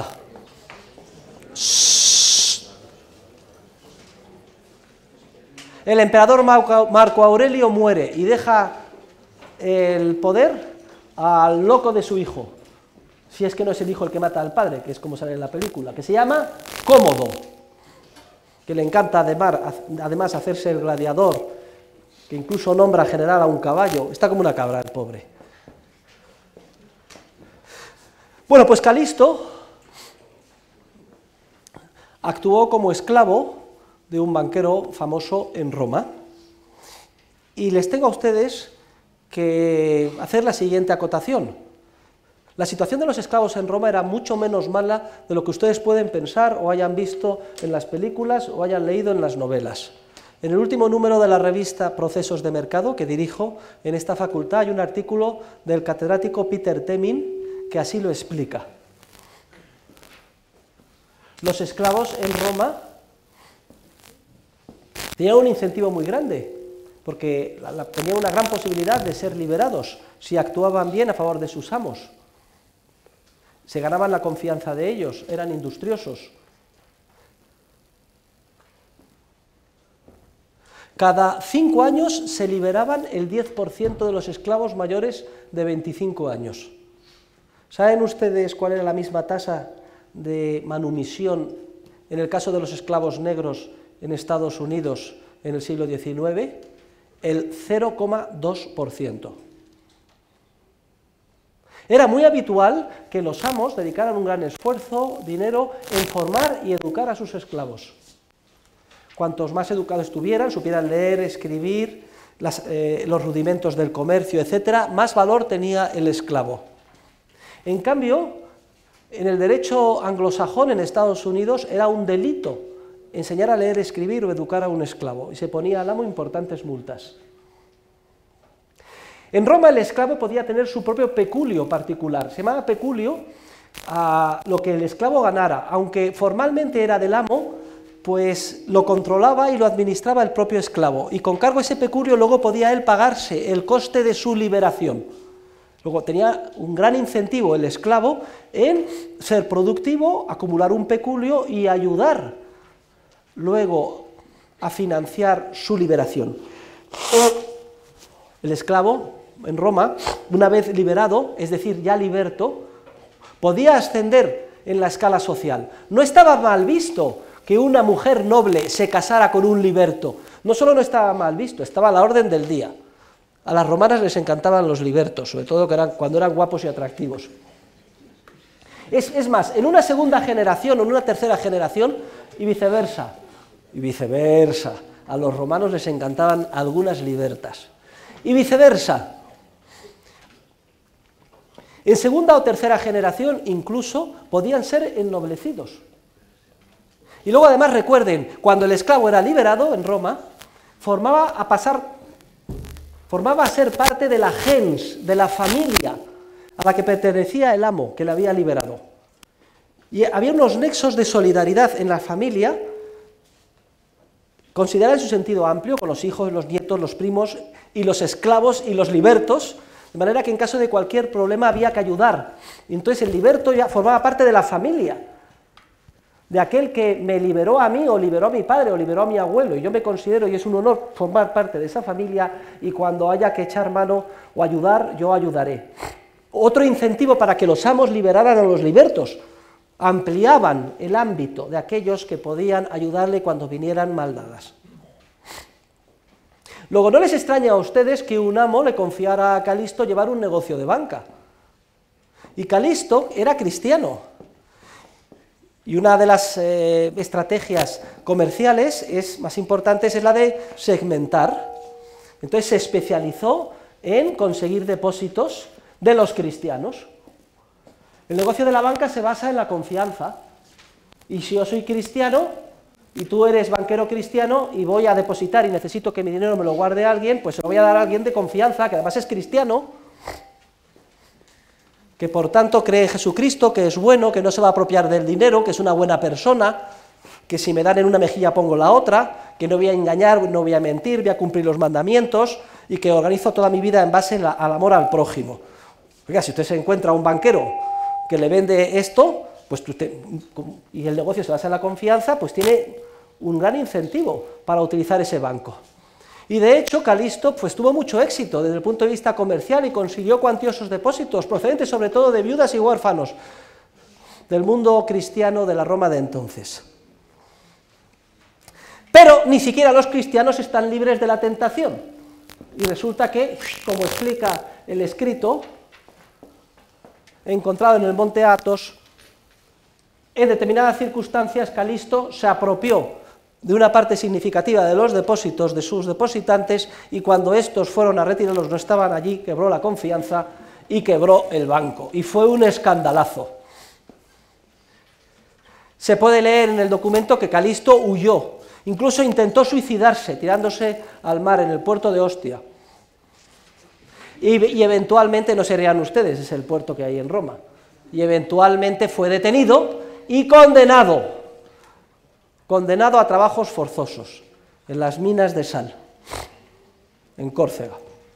El emperador Marco Aurelio muere y deja el poder al loco de su hijo, si es que no es el hijo el que mata al padre, que es como sale en la película, que se llama Cómodo, que le encanta además hacerse el gladiador, que incluso nombra general a un caballo, está como una cabra el pobre. Bueno, pues Calisto actuó como esclavo de un banquero famoso en Roma, y les tengo a ustedes que hacer la siguiente acotación. La situación de los esclavos en Roma era mucho menos mala de lo que ustedes pueden pensar o hayan visto en las películas o hayan leído en las novelas. En el último número de la revista Procesos de Mercado, que dirijo en esta facultad, hay un artículo del catedrático Peter Temin que así lo explica. Los esclavos en Roma tenían un incentivo muy grande, porque tenían una gran posibilidad de ser liberados si actuaban bien a favor de sus amos. Se ganaban la confianza de ellos, eran industriosos. Cada 5 años se liberaban el 10% de los esclavos mayores de 25 años. ¿Saben ustedes cuál era la misma tasa de manumisión en el caso de los esclavos negros en Estados Unidos en el siglo XIX? El 0,2%. Era muy habitual que los amos dedicaran un gran esfuerzo, dinero, en formar y educar a sus esclavos. Cuantos más educados estuvieran, supieran leer, escribir, los rudimentos del comercio, etc., más valor tenía el esclavo. En cambio, en el derecho anglosajón en Estados Unidos era un delito enseñar a leer, escribir o educar a un esclavo, y se ponía al amo importantes multas. En Roma el esclavo podía tener su propio peculio particular, se llamaba peculio a lo que el esclavo ganara, aunque formalmente era del amo, pues lo controlaba y lo administraba el propio esclavo, y con cargo a ese peculio luego podía él pagarse el coste de su liberación. Luego tenía un gran incentivo el esclavo en ser productivo, acumular un peculio y ayudar luego a financiar su liberación. El esclavo en Roma, una vez liberado, es decir, ya liberto, podía ascender en la escala social. No estaba mal visto que una mujer noble se casara con un liberto. No solo no estaba mal visto, estaba a la orden del día. A las romanas les encantaban los libertos, sobre todo cuando eran guapos y atractivos. Es más, en una segunda generación o en una tercera generación, y viceversa, a los romanos les encantaban algunas libertas. Y viceversa. En segunda o tercera generación incluso podían ser ennoblecidos. Y luego además recuerden, cuando el esclavo era liberado en Roma, formaba a ser parte de la gens, de la familia a la que pertenecía el amo que le había liberado. Y había unos nexos de solidaridad en la familia, considerada en su sentido amplio, con los hijos, los nietos, los primos, y los esclavos y los libertos, de manera que en caso de cualquier problema había que ayudar. Y entonces el liberto ya formaba parte de la familia, de aquel que me liberó a mí, o liberó a mi padre, o liberó a mi abuelo, y yo me considero, y es un honor formar parte de esa familia, y cuando haya que echar mano o ayudar, yo ayudaré. Otro incentivo para que los amos liberaran a los libertos, ampliaban el ámbito de aquellos que podían ayudarle cuando vinieran maldadas. Luego, no les extraña a ustedes que un amo le confiara a Calisto llevar un negocio de banca. Y Calisto era cristiano. Y una de las estrategias comerciales más importantes es la de segmentar. Entonces se especializó en conseguir depósitos de los cristianos. El negocio de la banca se basa en la confianza. Y si yo soy cristiano y tú eres banquero cristiano y voy a depositar y necesito que mi dinero me lo guarde alguien, pues se lo voy a dar a alguien de confianza, que además es cristiano, que por tanto cree en Jesucristo, que es bueno, que no se va a apropiar del dinero, que es una buena persona, que si me dan en una mejilla pongo la otra, que no voy a engañar, no voy a mentir, voy a cumplir los mandamientos y que organizo toda mi vida en base al amor al prójimo. Oiga, si usted se encuentra a un banquero que le vende esto, pues y el negocio se basa en la confianza, pues tiene un gran incentivo para utilizar ese banco. Y de hecho Calisto pues tuvo mucho éxito desde el punto de vista comercial y consiguió cuantiosos depósitos, procedentes sobre todo de viudas y huérfanos del mundo cristiano de la Roma de entonces. Pero ni siquiera los cristianos están libres de la tentación. Y resulta que, como explica el escrito encontrado en el monte Athos, en determinadas circunstancias Calisto se apropió de una parte significativa de los depósitos de sus depositantes y cuando estos fueron a retirarlos no estaban allí, quebró la confianza y quebró el banco. Y fue un escandalazo. Se puede leer en el documento que Calisto huyó, incluso intentó suicidarse tirándose al mar en el puerto de Ostia. Y eventualmente, no se rían ustedes, es el puerto que hay en Roma, y eventualmente fue detenido y condenado a trabajos forzosos en las minas de sal, en Córcega.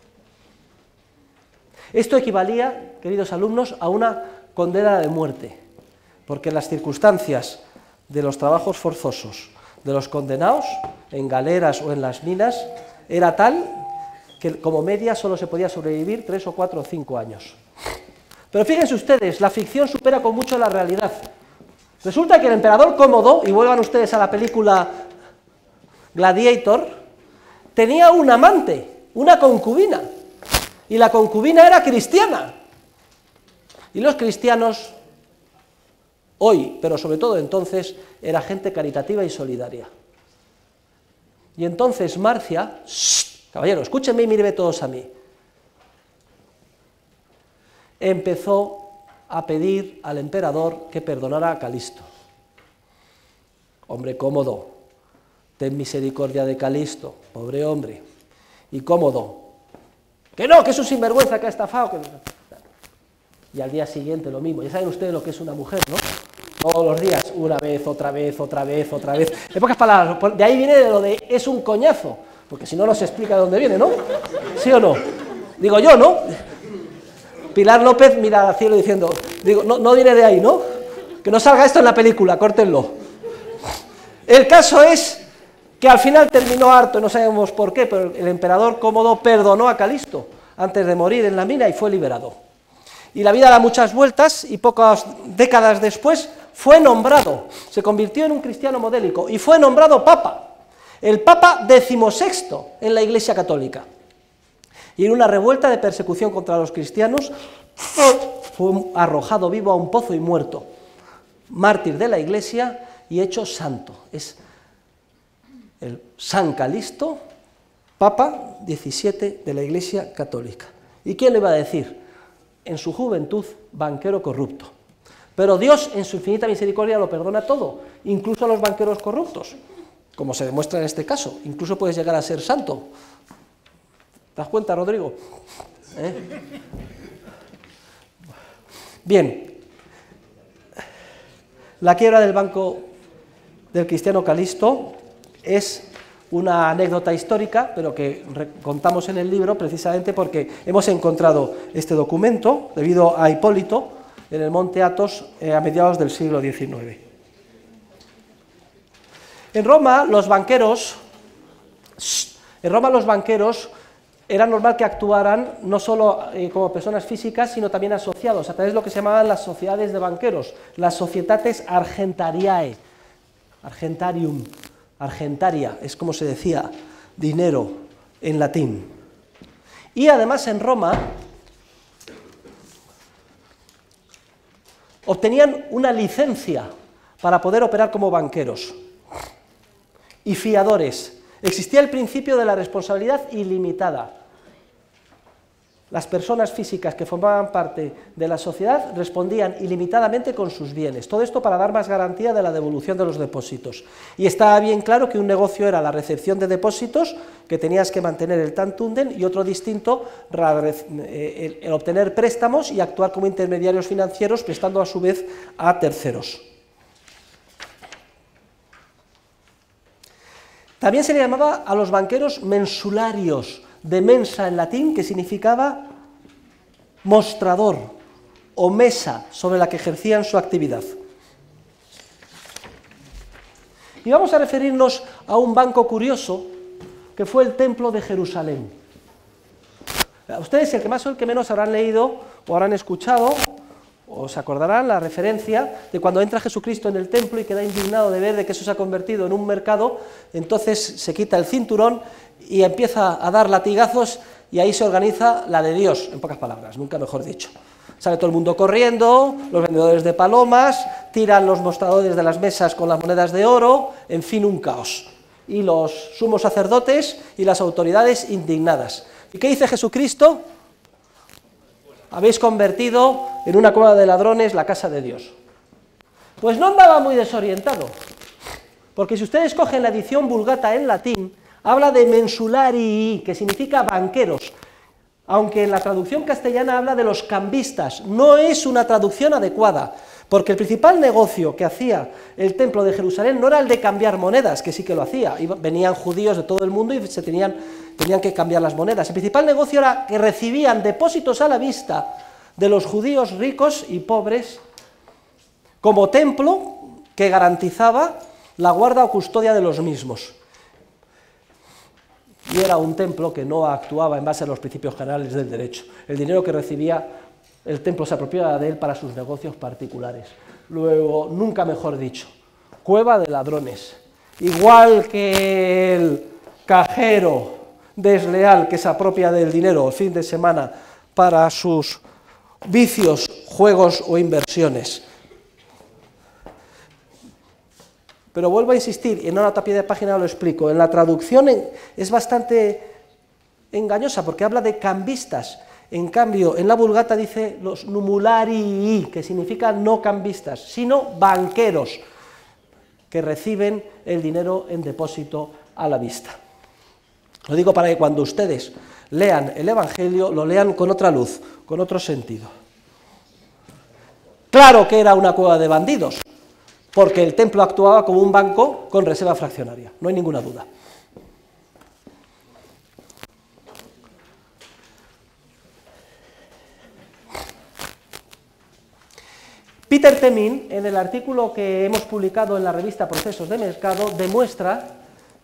Esto equivalía, queridos alumnos, a una condena de muerte, porque las circunstancias de los trabajos forzosos de los condenados, en galeras o en las minas, era tal que como media solo se podía sobrevivir 3 o 4 o 5 años. Pero fíjense ustedes, la ficción supera con mucho la realidad. Resulta que el emperador Cómodo, y vuelvan ustedes a la película Gladiator, tenía un amante, una concubina, y la concubina era cristiana. Y los cristianos, hoy, pero sobre todo entonces, era gente caritativa y solidaria. Y entonces Marcia, caballero, escúchenme y mírenme todos a mí, empezó a pedir al emperador que perdonara a Calisto. Hombre, Cómodo, ten misericordia de Calisto, pobre hombre. Y Cómodo, que no, que es un sinvergüenza que ha estafado. Y al día siguiente lo mismo. Ya saben ustedes lo que es una mujer, ¿no? Todos los días, una vez, otra vez, otra vez, otra vez. En pocas palabras, de ahí viene de lo de es un coñazo, porque si no, no se explica de dónde viene, ¿no? ¿Sí o no? Digo yo, ¿no? Pilar López mira al cielo diciendo, digo, no viene de ahí, ¿no? Que no salga esto en la película, córtenlo. El caso es que al final terminó harto, no sabemos por qué, pero el emperador Cómodo perdonó a Calisto antes de morir en la mina y fue liberado. Y la vida da muchas vueltas y pocas décadas después fue nombrado, se convirtió en un cristiano modélico y fue nombrado papa, el papa XVI en la Iglesia Católica. Y en una revuelta de persecución contra los cristianos fue arrojado vivo a un pozo y muerto, mártir de la Iglesia y hecho santo. Es el San Calisto, papa 17 de la Iglesia Católica. ¿Y quién le iba a decir? En su juventud, banquero corrupto. Pero Dios, en su infinita misericordia, lo perdona todo, incluso a los banqueros corruptos, como se demuestra en este caso. Incluso puedes llegar a ser santo. ¿Te das cuenta, Rodrigo? Bien. La quiebra del banco del cristiano Calisto es una anécdota histórica, pero que contamos en el libro precisamente porque hemos encontrado este documento debido a Hipólito en el monte Athos a mediados del siglo XIX. En Roma los banqueros era normal que actuaran no solo como personas físicas, sino también asociados, a través de lo que se llamaban las sociedades de banqueros, las societates argentariae, argentarium, argentaria, es como se decía, dinero en latín. Y además en Roma obtenían una licencia para poder operar como banqueros y fiadores. Existía el principio de la responsabilidad ilimitada. Las personas físicas que formaban parte de la sociedad respondían ilimitadamente con sus bienes. Todo esto para dar más garantía de la devolución de los depósitos. Y estaba bien claro que un negocio era la recepción de depósitos, que tenías que mantener el tantunden, y otro distinto, el obtener préstamos y actuar como intermediarios financieros, prestando a su vez a terceros. También se le llamaba a los banqueros mensularios, de mensa en latín, que significaba mostrador o mesa sobre la que ejercían su actividad. Y vamos a referirnos a un banco curioso, que fue el Templo de Jerusalén. Ustedes, el que más o el que menos, habrán leído o habrán escuchado, o se acordarán la referencia de cuando entra Jesucristo en el templo y queda indignado de ver de que eso se ha convertido en un mercado, entonces se quita el cinturón y empieza a dar latigazos, y ahí se organiza la de Dios, en pocas palabras, nunca mejor dicho. Sale todo el mundo corriendo, los vendedores de palomas, tiran los mostradores de las mesas con las monedas de oro, en fin, un caos. Y los sumos sacerdotes y las autoridades indignadas. ¿Y qué dice Jesucristo? Habéis convertido en una cueva de ladrones la casa de Dios. Pues no andaba muy desorientado, porque si ustedes cogen la edición Vulgata en latín, habla de mensularii, que significa banqueros, aunque en la traducción castellana habla de los cambistas. No es una traducción adecuada, porque el principal negocio que hacía el templo de Jerusalén no era el de cambiar monedas, que sí que lo hacía, venían judíos de todo el mundo y tenían que cambiar las monedas. El principal negocio era que recibían depósitos a la vista de los judíos ricos y pobres como templo que garantizaba la guarda o custodia de los mismos. Y era un templo que no actuaba en base a los principios generales del derecho. El dinero que recibía el templo se apropiaba de él para sus negocios particulares. Luego, nunca mejor dicho, cueva de ladrones. Igual que el cajero desleal que se apropia del dinero el fin de semana para sus vicios, juegos o inversiones. Pero vuelvo a insistir, y en una nota a pie de página lo explico, en la traducción es bastante engañosa porque habla de cambistas, en cambio en la Vulgata dice los numularii, que significa no cambistas, sino banqueros, que reciben el dinero en depósito a la vista. Lo digo para que cuando ustedes lean el Evangelio lo lean con otra luz, con otro sentido. Claro que era una cueva de bandidos, porque el templo actuaba como un banco con reserva fraccionaria, no hay ninguna duda. Peter Temin, en el artículo que hemos publicado en la revista Procesos de Mercado, demuestra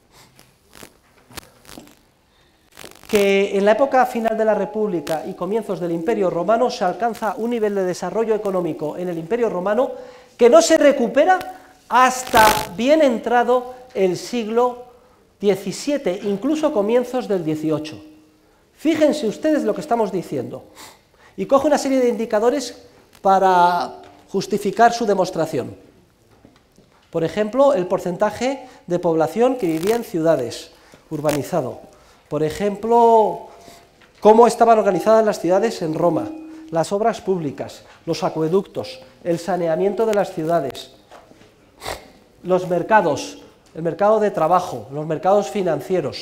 que en la época final de la República y comienzos del Imperio Romano se alcanza un nivel de desarrollo económico en el Imperio Romano que no se recupera hasta bien entrado el siglo XVII, incluso comienzos del XVIII. Fíjense ustedes lo que estamos diciendo. Y coge una serie de indicadores para justificar su demostración. Por ejemplo, el porcentaje de población que vivía en ciudades, urbanizado. Por ejemplo, cómo estaban organizadas las ciudades en Roma, las obras públicas, los acueductos, el saneamiento de las ciudades, los mercados, el mercado de trabajo, los mercados financieros.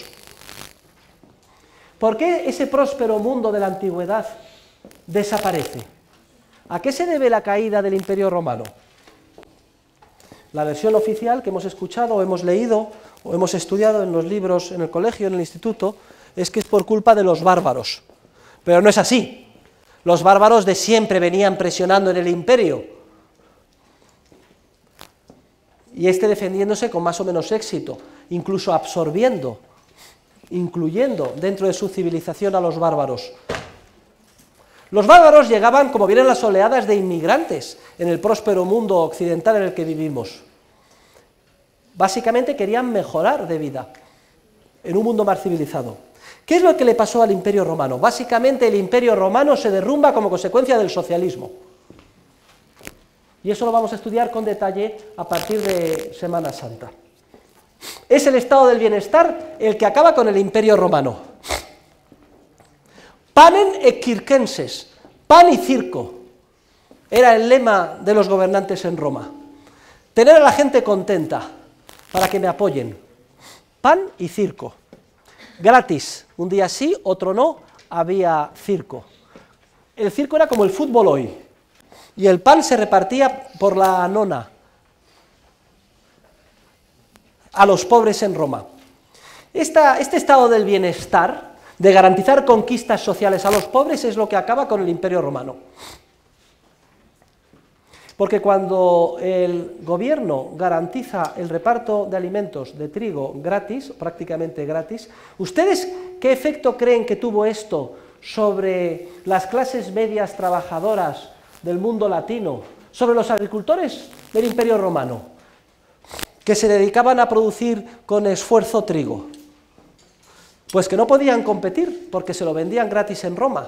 ¿Por qué ese próspero mundo de la antigüedad desaparece? ¿A qué se debe la caída del Imperio Romano? La versión oficial que hemos escuchado, o hemos leído, o hemos estudiado en los libros, en el colegio, en el instituto, es que es por culpa de los bárbaros. Pero no es así. Los bárbaros de siempre venían presionando en el imperio, y defendiéndose con más o menos éxito, incluso absorbiendo, incluyendo dentro de su civilización a los bárbaros. Los bárbaros llegaban, como vienen las oleadas de inmigrantes en el próspero mundo occidental en el que vivimos. Básicamente querían mejorar de vida en un mundo más civilizado. ¿Qué es lo que le pasó al Imperio Romano? Básicamente el Imperio Romano se derrumba como consecuencia del socialismo. Y eso lo vamos a estudiar con detalle a partir de Semana Santa. Es el estado del bienestar el que acaba con el Imperio Romano. Panem et circenses, pan y circo, era el lema de los gobernantes en Roma. Tener a la gente contenta, para que me apoyen. Pan y circo. Gratis, un día sí, otro no, había circo. El circo era como el fútbol hoy, y el pan se repartía por la nona a los pobres en Roma. Este estado del bienestar, de garantizar conquistas sociales a los pobres, es lo que acaba con el Imperio Romano. Porque cuando el gobierno garantiza el reparto de alimentos de trigo gratis, prácticamente gratis, ¿ustedes qué efecto creen que tuvo esto sobre las clases medias trabajadoras del mundo latino, sobre los agricultores del Imperio Romano, que se dedicaban a producir con esfuerzo trigo? Pues que no podían competir porque se lo vendían gratis en Roma.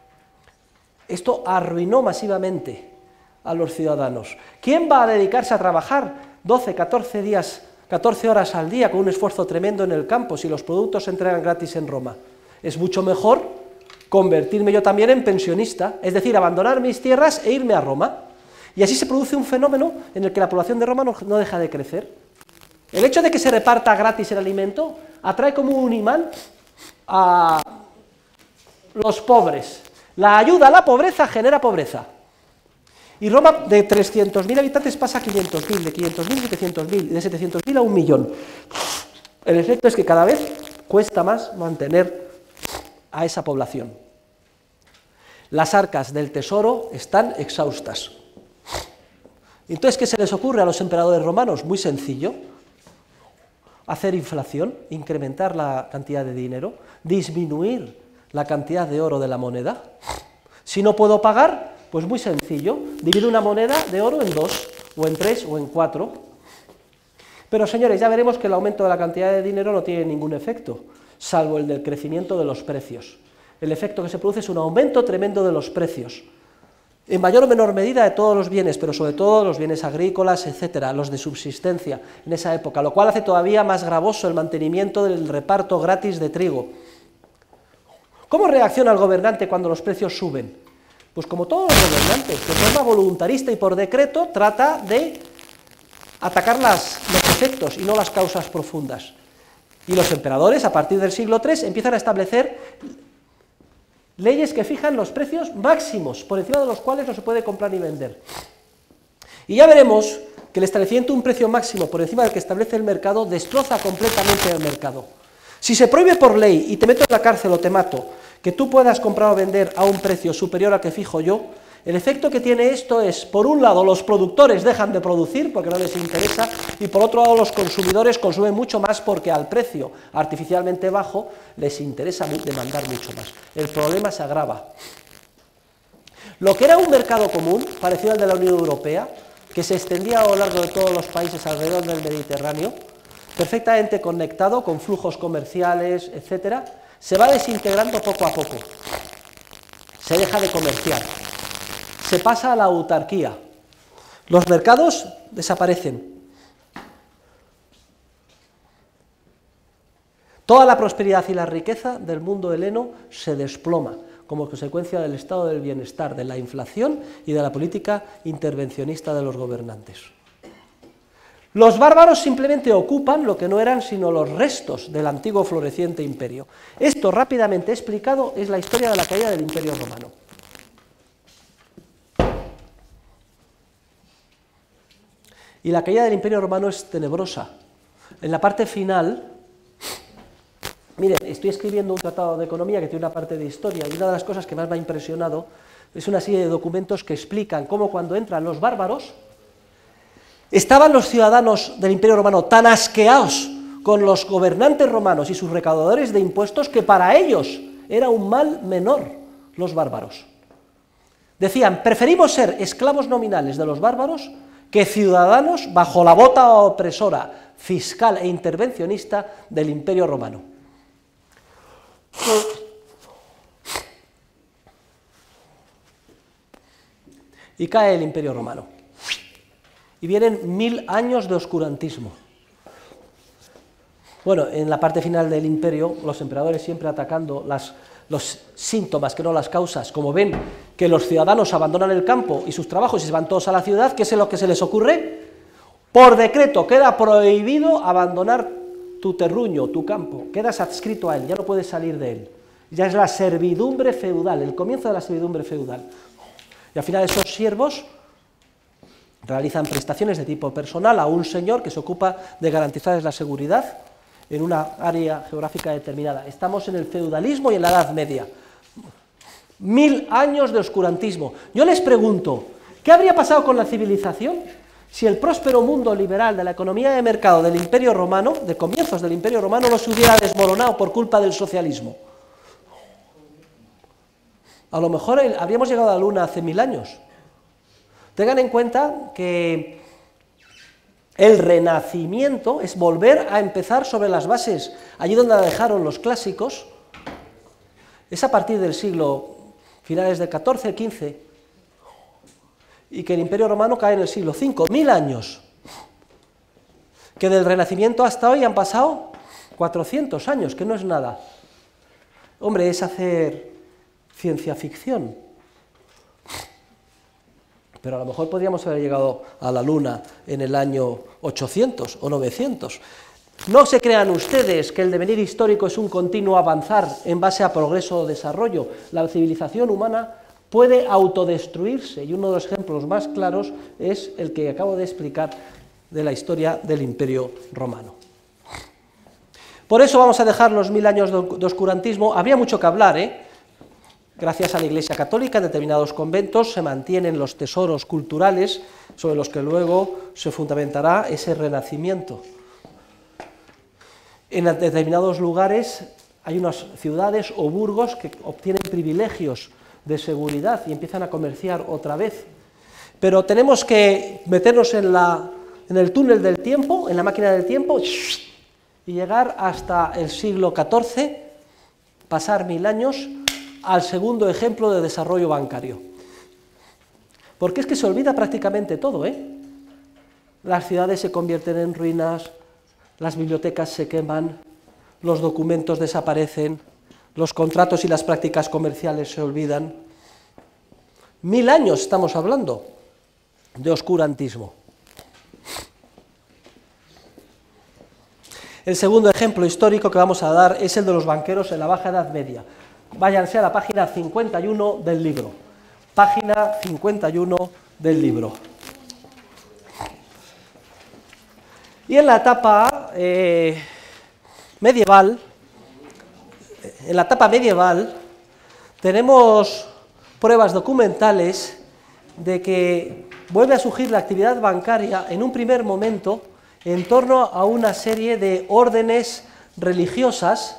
Esto arruinó masivamente a los ciudadanos. ¿Quién va a dedicarse a trabajar 12, 14 días, 14 horas al día con un esfuerzo tremendo en el campo si los productos se entregan gratis en Roma? Es mucho mejor convertirme yo también en pensionista, es decir, abandonar mis tierras e irme a Roma. Y así se produce un fenómeno en el que la población de Roma no deja de crecer. El hecho de que se reparta gratis el alimento atrae como un imán a los pobres. La ayuda a la pobreza genera pobreza. Y Roma de 300.000 habitantes pasa a 500.000, de 500.000 a 700.000, y de 700.000 a 1 millón. El efecto es que cada vez cuesta más mantener a esa población. Las arcas del tesoro están exhaustas. Entonces, ¿qué se les ocurre a los emperadores romanos? Muy sencillo: hacer inflación, incrementar la cantidad de dinero, disminuir la cantidad de oro de la moneda. Si no puedo pagar, pues muy sencillo, divido una moneda de oro en 2, o en 3, o en 4. Pero señores, ya veremos que el aumento de la cantidad de dinero no tiene ningún efecto, salvo el del crecimiento de los precios. El efecto que se produce es un aumento tremendo de los precios, en mayor o menor medida de todos los bienes, pero sobre todo los bienes agrícolas, etcétera, los de subsistencia en esa época, lo cual hace todavía más gravoso el mantenimiento del reparto gratis de trigo. ¿Cómo reacciona el gobernante cuando los precios suben? Pues como todos los gobernantes, de forma voluntarista y por decreto, trata de atacar los efectos y no las causas profundas. Y los emperadores, a partir del siglo III, empiezan a establecer leyes que fijan los precios máximos, por encima de los cuales no se puede comprar ni vender. Y ya veremos que el establecimiento de un precio máximo por encima del que establece el mercado destroza completamente el mercado. Si se prohíbe por ley y te meto en la cárcel o te mato, que tú puedas comprar o vender a un precio superior al que fijo yo, el efecto que tiene esto es, por un lado, los productores dejan de producir porque no les interesa, y por otro lado, los consumidores consumen mucho más porque al precio artificialmente bajo les interesa demandar mucho más. El problema se agrava. Lo que era un mercado común, parecido al de la Unión Europea, que se extendía a lo largo de todos los países alrededor del Mediterráneo, perfectamente conectado con flujos comerciales, etcétera, se va desintegrando poco a poco. Se deja de comerciar. Se pasa a la autarquía. Los mercados desaparecen. Toda la prosperidad y la riqueza del mundo heleno se desploma como consecuencia del estado del bienestar, de la inflación y de la política intervencionista de los gobernantes. Los bárbaros simplemente ocupan lo que no eran sino los restos del antiguo floreciente imperio. Esto, rápidamente explicado, es la historia de la caída del Imperio Romano. Y la caída del Imperio Romano es tenebrosa. En la parte final, miren, estoy escribiendo un tratado de economía que tiene una parte de historia, y una de las cosas que más me ha impresionado es una serie de documentos que explican cómo cuando entran los bárbaros, estaban los ciudadanos del Imperio Romano tan asqueados con los gobernantes romanos y sus recaudadores de impuestos que para ellos era un mal menor los bárbaros. Decían, preferimos ser esclavos nominales de los bárbaros que ciudadanos bajo la bota opresora, fiscal e intervencionista del Imperio Romano. Y cae el Imperio Romano. Y vienen 1000 años de oscurantismo. Bueno, en la parte final del imperio, los emperadores siempre atacando los síntomas, que no las causas. Como ven que los ciudadanos abandonan el campo y sus trabajos y se van todos a la ciudad, ¿qué es lo que se les ocurre? Por decreto queda prohibido abandonar tu terruño, tu campo, quedas adscrito a él, ya no puedes salir de él. Ya es la servidumbre feudal, el comienzo de la servidumbre feudal. Y al final esos siervos realizan prestaciones de tipo personal a un señor que se ocupa de garantizarles la seguridad en una área geográfica determinada. Estamos en el feudalismo y en la Edad Media. 1000 años de oscurantismo. Yo les pregunto, ¿qué habría pasado con la civilización si el próspero mundo liberal de la economía de mercado del Imperio Romano, de comienzos del Imperio Romano, no se hubiera desmoronado por culpa del socialismo? A lo mejor habríamos llegado a la Luna hace 1000 años. Tengan en cuenta que el renacimiento es volver a empezar sobre las bases, allí donde la dejaron los clásicos. Es a partir del siglo, finales del XIV, XV, y que el Imperio Romano cae en el siglo V, 1000 años. Que del Renacimiento hasta hoy han pasado 400 años, que no es nada. Hombre, es hacer ciencia ficción. Pero a lo mejor podríamos haber llegado a la Luna en el año 800 o 900. No se crean ustedes que el devenir histórico es un continuo avanzar en base a progreso o desarrollo. La civilización humana puede autodestruirse, y uno de los ejemplos más claros es el que acabo de explicar de la historia del Imperio Romano. Por eso vamos a dejar los 1000 años de oscurantismo. Habría mucho que hablar, Gracias a la Iglesia Católica, en determinados conventos se mantienen los tesoros culturales sobre los que luego se fundamentará ese renacimiento. En determinados lugares hay unas ciudades o burgos que obtienen privilegios de seguridad y empiezan a comerciar otra vez. Pero tenemos que meternos en el túnel del tiempo, en la máquina del tiempo, y llegar hasta el siglo XIV, pasar 1000 años, al segundo ejemplo de desarrollo bancario. Porque es que se olvida prácticamente todo, Las ciudades se convierten en ruinas, las bibliotecas se queman, los documentos desaparecen, los contratos y las prácticas comerciales se olvidan. 1000 años estamos hablando de oscurantismo. El segundo ejemplo histórico que vamos a dar es el de los banqueros en la Baja Edad Media. Váyanse a la página 51 del libro. Página 51 del libro. Y en la etapa medieval, tenemos pruebas documentales de que vuelve a surgir la actividad bancaria en un primer momento en torno a una serie de órdenes religiosas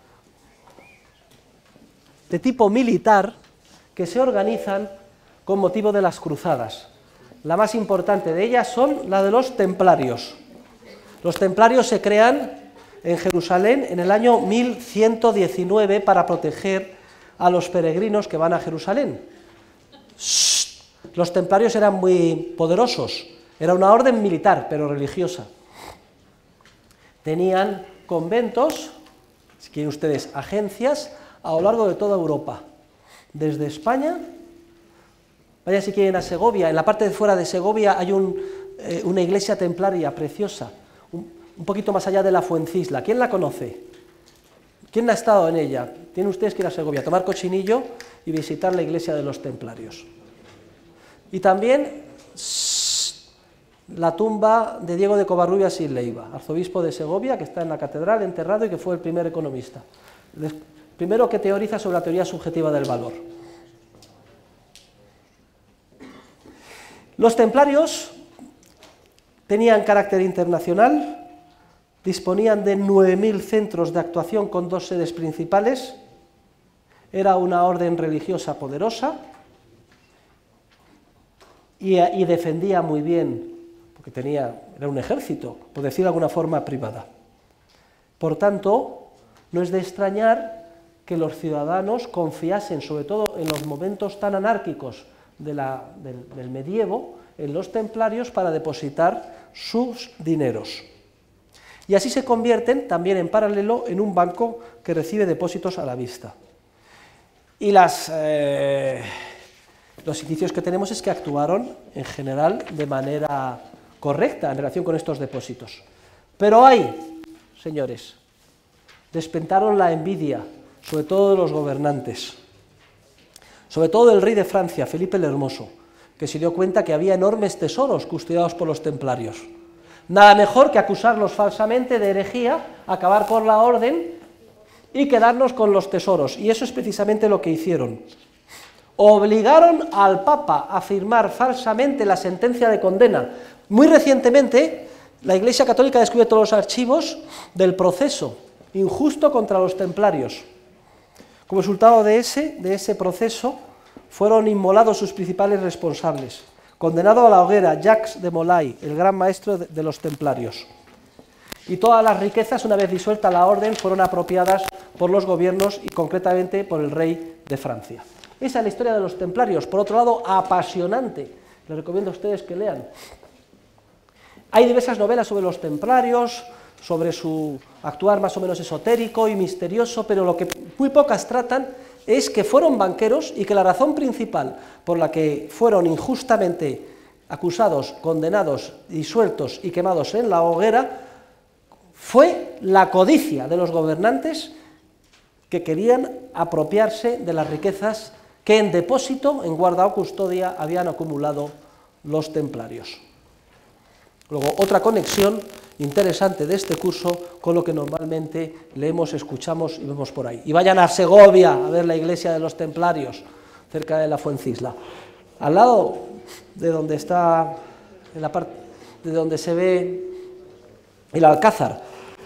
de tipo militar que se organizan con motivo de las cruzadas. La más importante de ellas son la de los templarios. Los templarios se crean en Jerusalén en el año 1119 para proteger a los peregrinos que van a Jerusalén. Los templarios eran muy poderosos, era una orden militar, pero religiosa. Tenían conventos, si quieren ustedes, agencias, a lo largo de toda Europa, desde España, vayan si quieren a Segovia, en la parte de fuera de Segovia hay una iglesia templaria preciosa, un poquito más allá de la Fuencisla. ¿Quién la conoce? ¿Quién ha estado en ella? Tienen ustedes que ir a Segovia, tomar cochinillo y visitar la iglesia de los templarios. Y también la tumba de Diego de Covarrubias y Leiva, arzobispo de Segovia, que está en la catedral, enterrado, y que fue el primer economista. El primero que teoriza sobre la teoría subjetiva del valor. Los templarios tenían carácter internacional, disponían de 9.000 centros de actuación con 2 sedes principales, era una orden religiosa poderosa y defendía muy bien, porque era un ejército, por decir de alguna forma, privada. Por tanto, no es de extrañar que los ciudadanos confiasen, sobre todo en los momentos tan anárquicos del medievo, en los templarios para depositar sus dineros. Y así se convierten también en paralelo en un banco que recibe depósitos a la vista. Y los indicios que tenemos es que actuaron en general de manera correcta en relación con estos depósitos. Pero hay, señores, despertaron la envidia, sobre todo de los gobernantes, sobre todo del rey de Francia, Felipe el Hermoso, que se dio cuenta que había enormes tesoros custodiados por los templarios. Nada mejor que acusarlos falsamente de herejía, acabar con la orden y quedarnos con los tesoros. Y eso es precisamente lo que hicieron. Obligaron al Papa a firmar falsamente la sentencia de condena. Muy recientemente, la Iglesia Católica ha descubierto los archivos del proceso injusto contra los templarios. Como resultado de ese proceso, fueron inmolados sus principales responsables. Condenado a la hoguera, Jacques de Molay, el gran maestro de los templarios. Y todas las riquezas, una vez disuelta la orden, fueron apropiadas por los gobiernos y concretamente por el rey de Francia. Esa es la historia de los templarios, por otro lado, apasionante. Les recomiendo a ustedes que lean. Hay diversas novelas sobre los templarios, sobre su actuar más o menos esotérico y misterioso, pero lo que muy pocas tratan es que fueron banqueros y que la razón principal por la que fueron injustamente acusados, condenados, disueltos y quemados en la hoguera fue la codicia de los gobernantes que querían apropiarse de las riquezas que en depósito, en guarda o custodia, habían acumulado los templarios. Luego, otra conexión interesante de este curso con lo que normalmente leemos, escuchamos y vemos por ahí. Y vayan a Segovia a ver la iglesia de los templarios, cerca de la Fuencisla. Al lado de donde está, en la parte de donde se ve el Alcázar.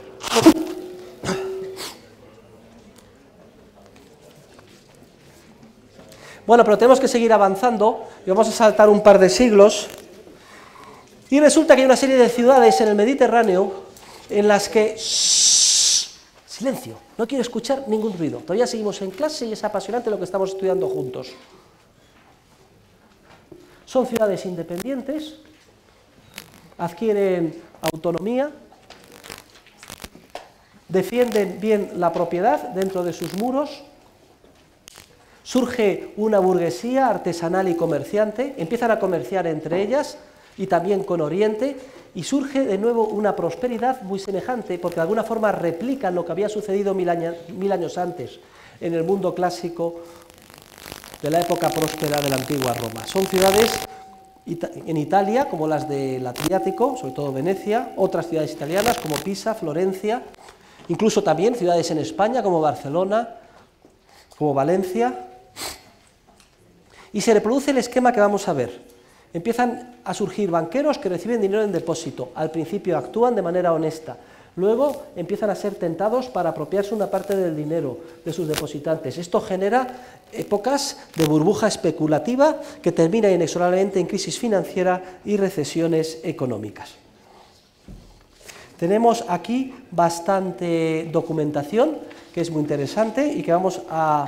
Bueno, pero tenemos que seguir avanzando y vamos a saltar un par de siglos. Y resulta que hay una serie de ciudades en el Mediterráneo en las que... Silencio, no quiero escuchar ningún ruido. Todavía seguimos en clase y es apasionante lo que estamos estudiando juntos. Son ciudades independientes, adquieren autonomía, defienden bien la propiedad dentro de sus muros, surge una burguesía artesanal y comerciante, empiezan a comerciar entre ellas y también con Oriente, y surge de nuevo una prosperidad muy semejante, porque de alguna forma replican lo que había sucedido mil años antes en el mundo clásico de la época próspera de la antigua Roma. Son ciudades en Italia, como las del Adriático, sobre todo Venecia, otras ciudades italianas como Pisa, Florencia, incluso también ciudades en España como Barcelona, como Valencia, y se reproduce el esquema que vamos a ver. Empiezan a surgir banqueros que reciben dinero en depósito. Al principio actúan de manera honesta, luego empiezan a ser tentados para apropiarse una parte del dinero de sus depositantes. Esto genera épocas de burbuja especulativa que termina inexorablemente en crisis financiera y recesiones económicas. Tenemos aquí bastante documentación que es muy interesante y que vamos a...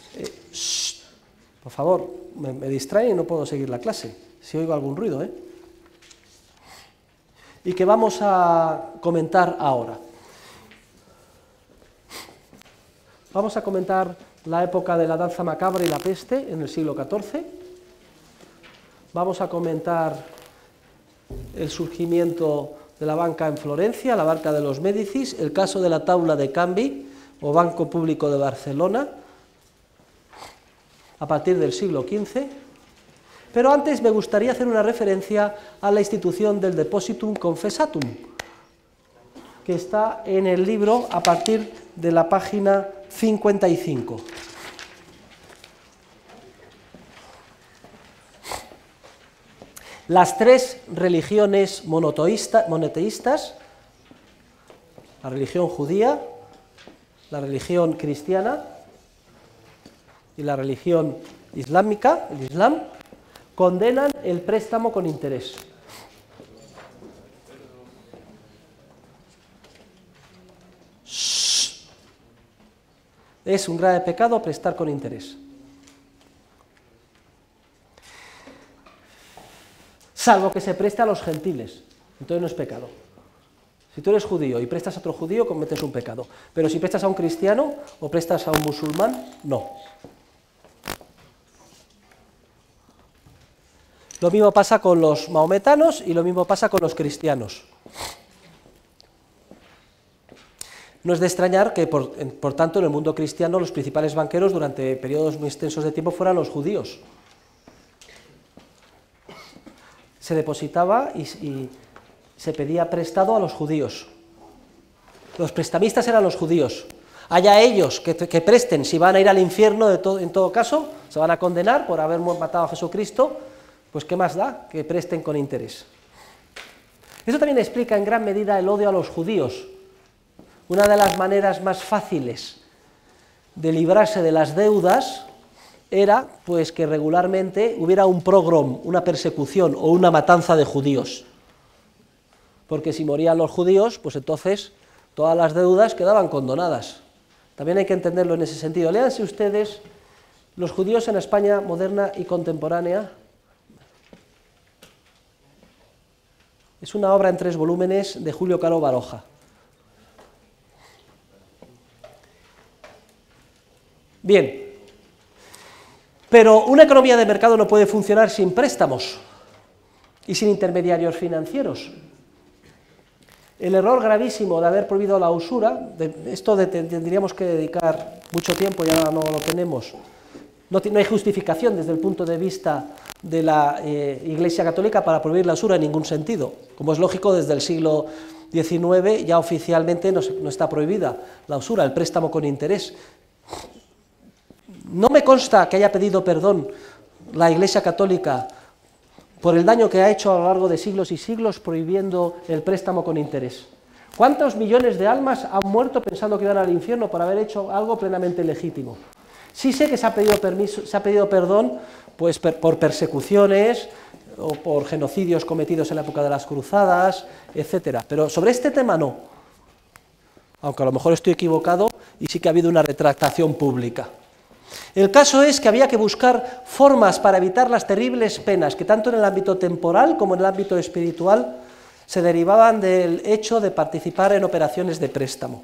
por favor, me distraen y no puedo seguir la clase. Si oigo algún ruido, y que vamos a comentar ahora. Vamos a comentar la época de la danza macabra y la peste en el siglo XIV. Vamos a comentar el surgimiento de la banca en Florencia, la banca de los Médicis, el caso de la Taula de Canvi, o Banco Público de Barcelona, a partir del siglo XV. Pero antes me gustaría hacer una referencia a la institución del Depositum Confessatum, que está en el libro a partir de la página 55. Las tres religiones monoteístas, la religión judía, la religión cristiana y la religión islámica, el Islam, condenan el préstamo con interés. Es un grave pecado prestar con interés. Salvo que se preste a los gentiles, entonces no es pecado. Si tú eres judío y prestas a otro judío, cometes un pecado. Pero si prestas a un cristiano o prestas a un musulmán, no. Lo mismo pasa con los mahometanos y lo mismo pasa con los cristianos. No es de extrañar que, por tanto, en el mundo cristiano los principales banqueros durante periodos muy extensos de tiempo fueran los judíos. Se depositaba y se pedía prestado a los judíos. Los prestamistas eran los judíos. Allá ellos que presten, si van a ir al infierno en todo caso, se van a condenar por haber matado a Jesucristo, pues qué más da que presten con interés. Eso también explica en gran medida el odio a los judíos. Una de las maneras más fáciles de librarse de las deudas era pues que regularmente hubiera un pogrom, una persecución o una matanza de judíos. Porque si morían los judíos, pues entonces todas las deudas quedaban condonadas. También hay que entenderlo en ese sentido. Léanse ustedes Los judíos en España moderna y contemporánea. Es una obra en 3 volúmenes de Julio Caro Baroja. Bien, pero una economía de mercado no puede funcionar sin préstamos y sin intermediarios financieros. El error gravísimo de haber prohibido la usura, tendríamos que dedicar mucho tiempo, ya no lo tenemos, no hay justificación desde el punto de vista de la Iglesia Católica para prohibir la usura en ningún sentido. Como es lógico, desde el siglo XIX ya oficialmente no está prohibida la usura, el préstamo con interés. No me consta que haya pedido perdón la Iglesia Católica por el daño que ha hecho a lo largo de siglos y siglos prohibiendo el préstamo con interés. ¿Cuántos millones de almas han muerto pensando que iban al infierno por haber hecho algo plenamente legítimo? Sí sé que se ha pedido perdón pues, por persecuciones o por genocidios cometidos en la época de las cruzadas, etcétera, pero sobre este tema no, aunque a lo mejor estoy equivocado y sí que ha habido una retractación pública. El caso es que había que buscar formas para evitar las terribles penas que tanto en el ámbito temporal como en el ámbito espiritual se derivaban del hecho de participar en operaciones de préstamo.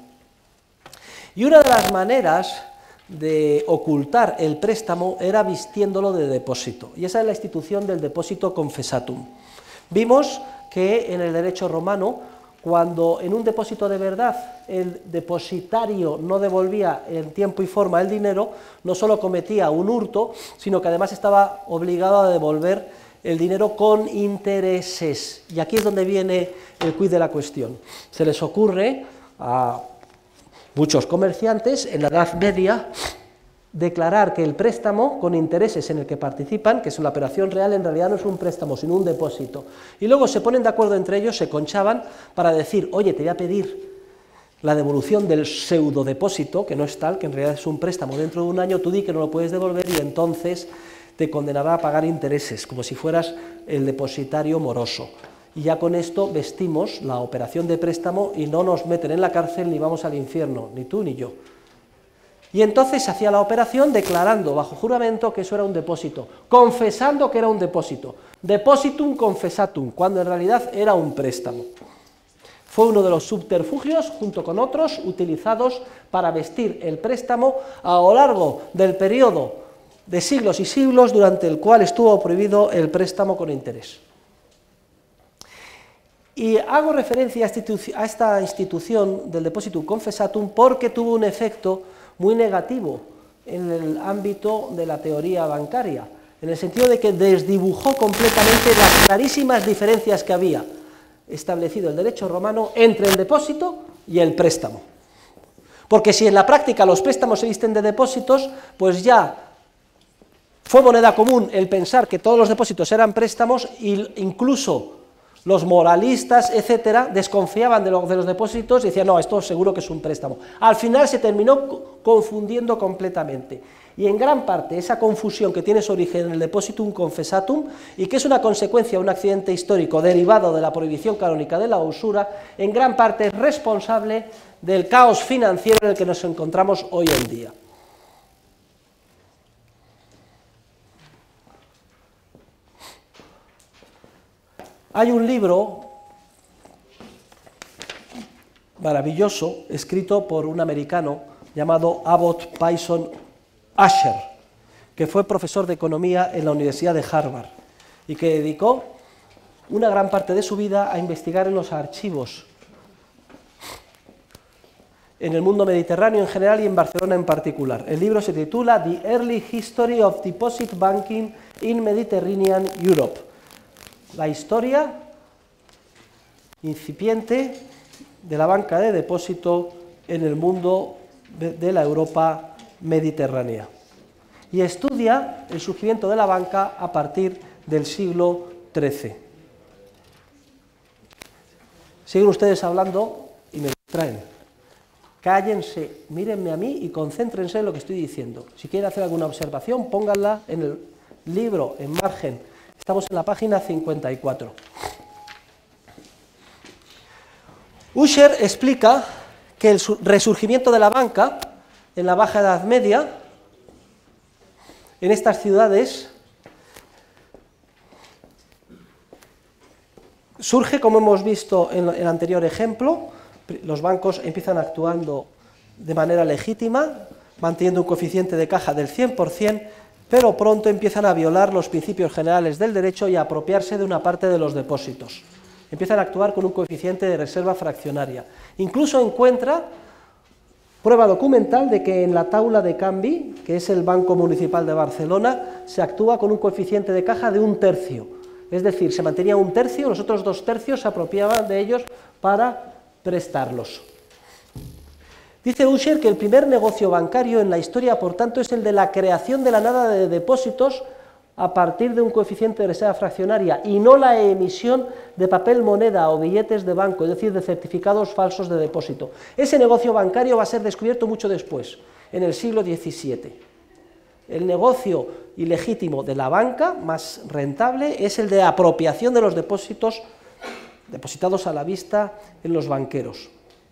Y una de las maneras de ocultar el préstamo era vistiéndolo de depósito, y esa es la institución del depósito confessatum. Vimos que en el derecho romano, cuando en un depósito de verdad el depositario no devolvía en tiempo y forma el dinero, no solo cometía un hurto, sino que además estaba obligado a devolver el dinero con intereses. Y aquí es donde viene el quid de la cuestión. Se les ocurre a muchos comerciantes en la Edad Media declarar que el préstamo con intereses en el que participan, que es una operación real, en realidad no es un préstamo, sino un depósito. Y luego se ponen de acuerdo entre ellos, se conchaban para decir, oye, te voy a pedir la devolución del pseudodepósito, que no es tal, que en realidad es un préstamo dentro de un año, tú di que no lo puedes devolver y entonces te condenará a pagar intereses, como si fueras el depositario moroso. Y ya con esto vestimos la operación de préstamo y no nos meten en la cárcel ni vamos al infierno, ni tú ni yo. Y entonces se hacía la operación declarando bajo juramento que eso era un depósito, confesando que era un depósito, depositum confessatum, cuando en realidad era un préstamo. Fue uno de los subterfugios, junto con otros, utilizados para vestir el préstamo a lo largo del periodo de siglos y siglos durante el cual estuvo prohibido el préstamo con interés. Y hago referencia a esta institución del depositum confessatum porque tuvo un efecto muy negativo en el ámbito de la teoría bancaria. en el sentido de que desdibujó completamente las clarísimas diferencias que había establecido el derecho romano entre el depósito y el préstamo. Porque si en la práctica los préstamos se visten de depósitos, pues ya fue moneda común el pensar que todos los depósitos eran préstamos, e incluso los moralistas, etcétera, desconfiaban de los depósitos y decían, no, esto seguro que es un préstamo. Al final se terminó confundiendo completamente. Y en gran parte esa confusión que tiene su origen en el depositum confessatum y que es una consecuencia de un accidente histórico derivado de la prohibición canónica de la usura, en gran parte es responsable del caos financiero en el que nos encontramos hoy en día. Hay un libro maravilloso escrito por un americano llamado Abbott Payson Asher, que fue profesor de economía en la Universidad de Harvard y que dedicó una gran parte de su vida a investigar en los archivos en el mundo mediterráneo en general y en Barcelona en particular. El libro se titula The Early History of Deposit Banking in Mediterranean Europe. La historia incipiente de la banca de depósito en el mundo de la Europa mediterránea. Y estudia el surgimiento de la banca a partir del siglo XIII. Siguen ustedes hablando y me distraen. Cállense, mírenme a mí y concéntrense en lo que estoy diciendo. Si quieren hacer alguna observación, pónganla en el libro, en margen. Estamos en la página 54. Usher explica que el resurgimiento de la banca en la Baja Edad Media, en estas ciudades, surge, como hemos visto en el anterior ejemplo, los bancos empiezan actuando de manera legítima, manteniendo un coeficiente de caja del 100%, pero pronto empiezan a violar los principios generales del derecho y a apropiarse de una parte de los depósitos. Empiezan a actuar con un coeficiente de reserva fraccionaria. Incluso encuentra prueba documental de que en la Taula de Canvi, que es el Banco Municipal de Barcelona, se actúa con un coeficiente de caja de 1/3. Es decir, se mantenía 1/3, los otros 2/3 se apropiaban de ellos para prestarlos. Dice Usher que el primer negocio bancario en la historia, por tanto, es el de la creación de la nada de depósitos a partir de un coeficiente de reserva fraccionaria y no la emisión de papel moneda o billetes de banco, es decir, de certificados falsos de depósito. Ese negocio bancario va a ser descubierto mucho después, en el siglo XVII. El negocio ilegítimo de la banca, más rentable, es el de apropiación de los depósitos depositados a la vista en los banqueros.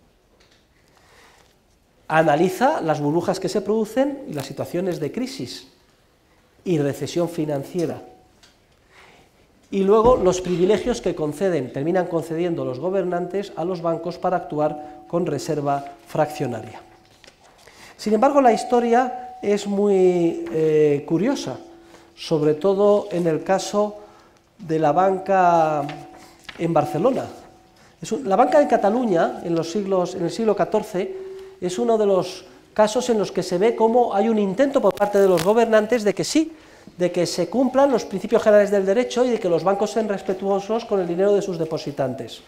Analiza las burbujas que se producen y las situaciones de crisis y recesión financiera. Y luego los privilegios que terminan concediendo los gobernantes a los bancos para actuar con reserva fraccionaria. Sin embargo, la historia es muy curiosa, sobre todo en el caso de la banca en Barcelona. La banca de Cataluña, en el siglo XIV, es uno de los casos en los que se ve cómo hay un intento por parte de los gobernantes de que sí, de que se cumplan los principios generales del derecho y de que los bancos sean respetuosos con el dinero de sus depositantes.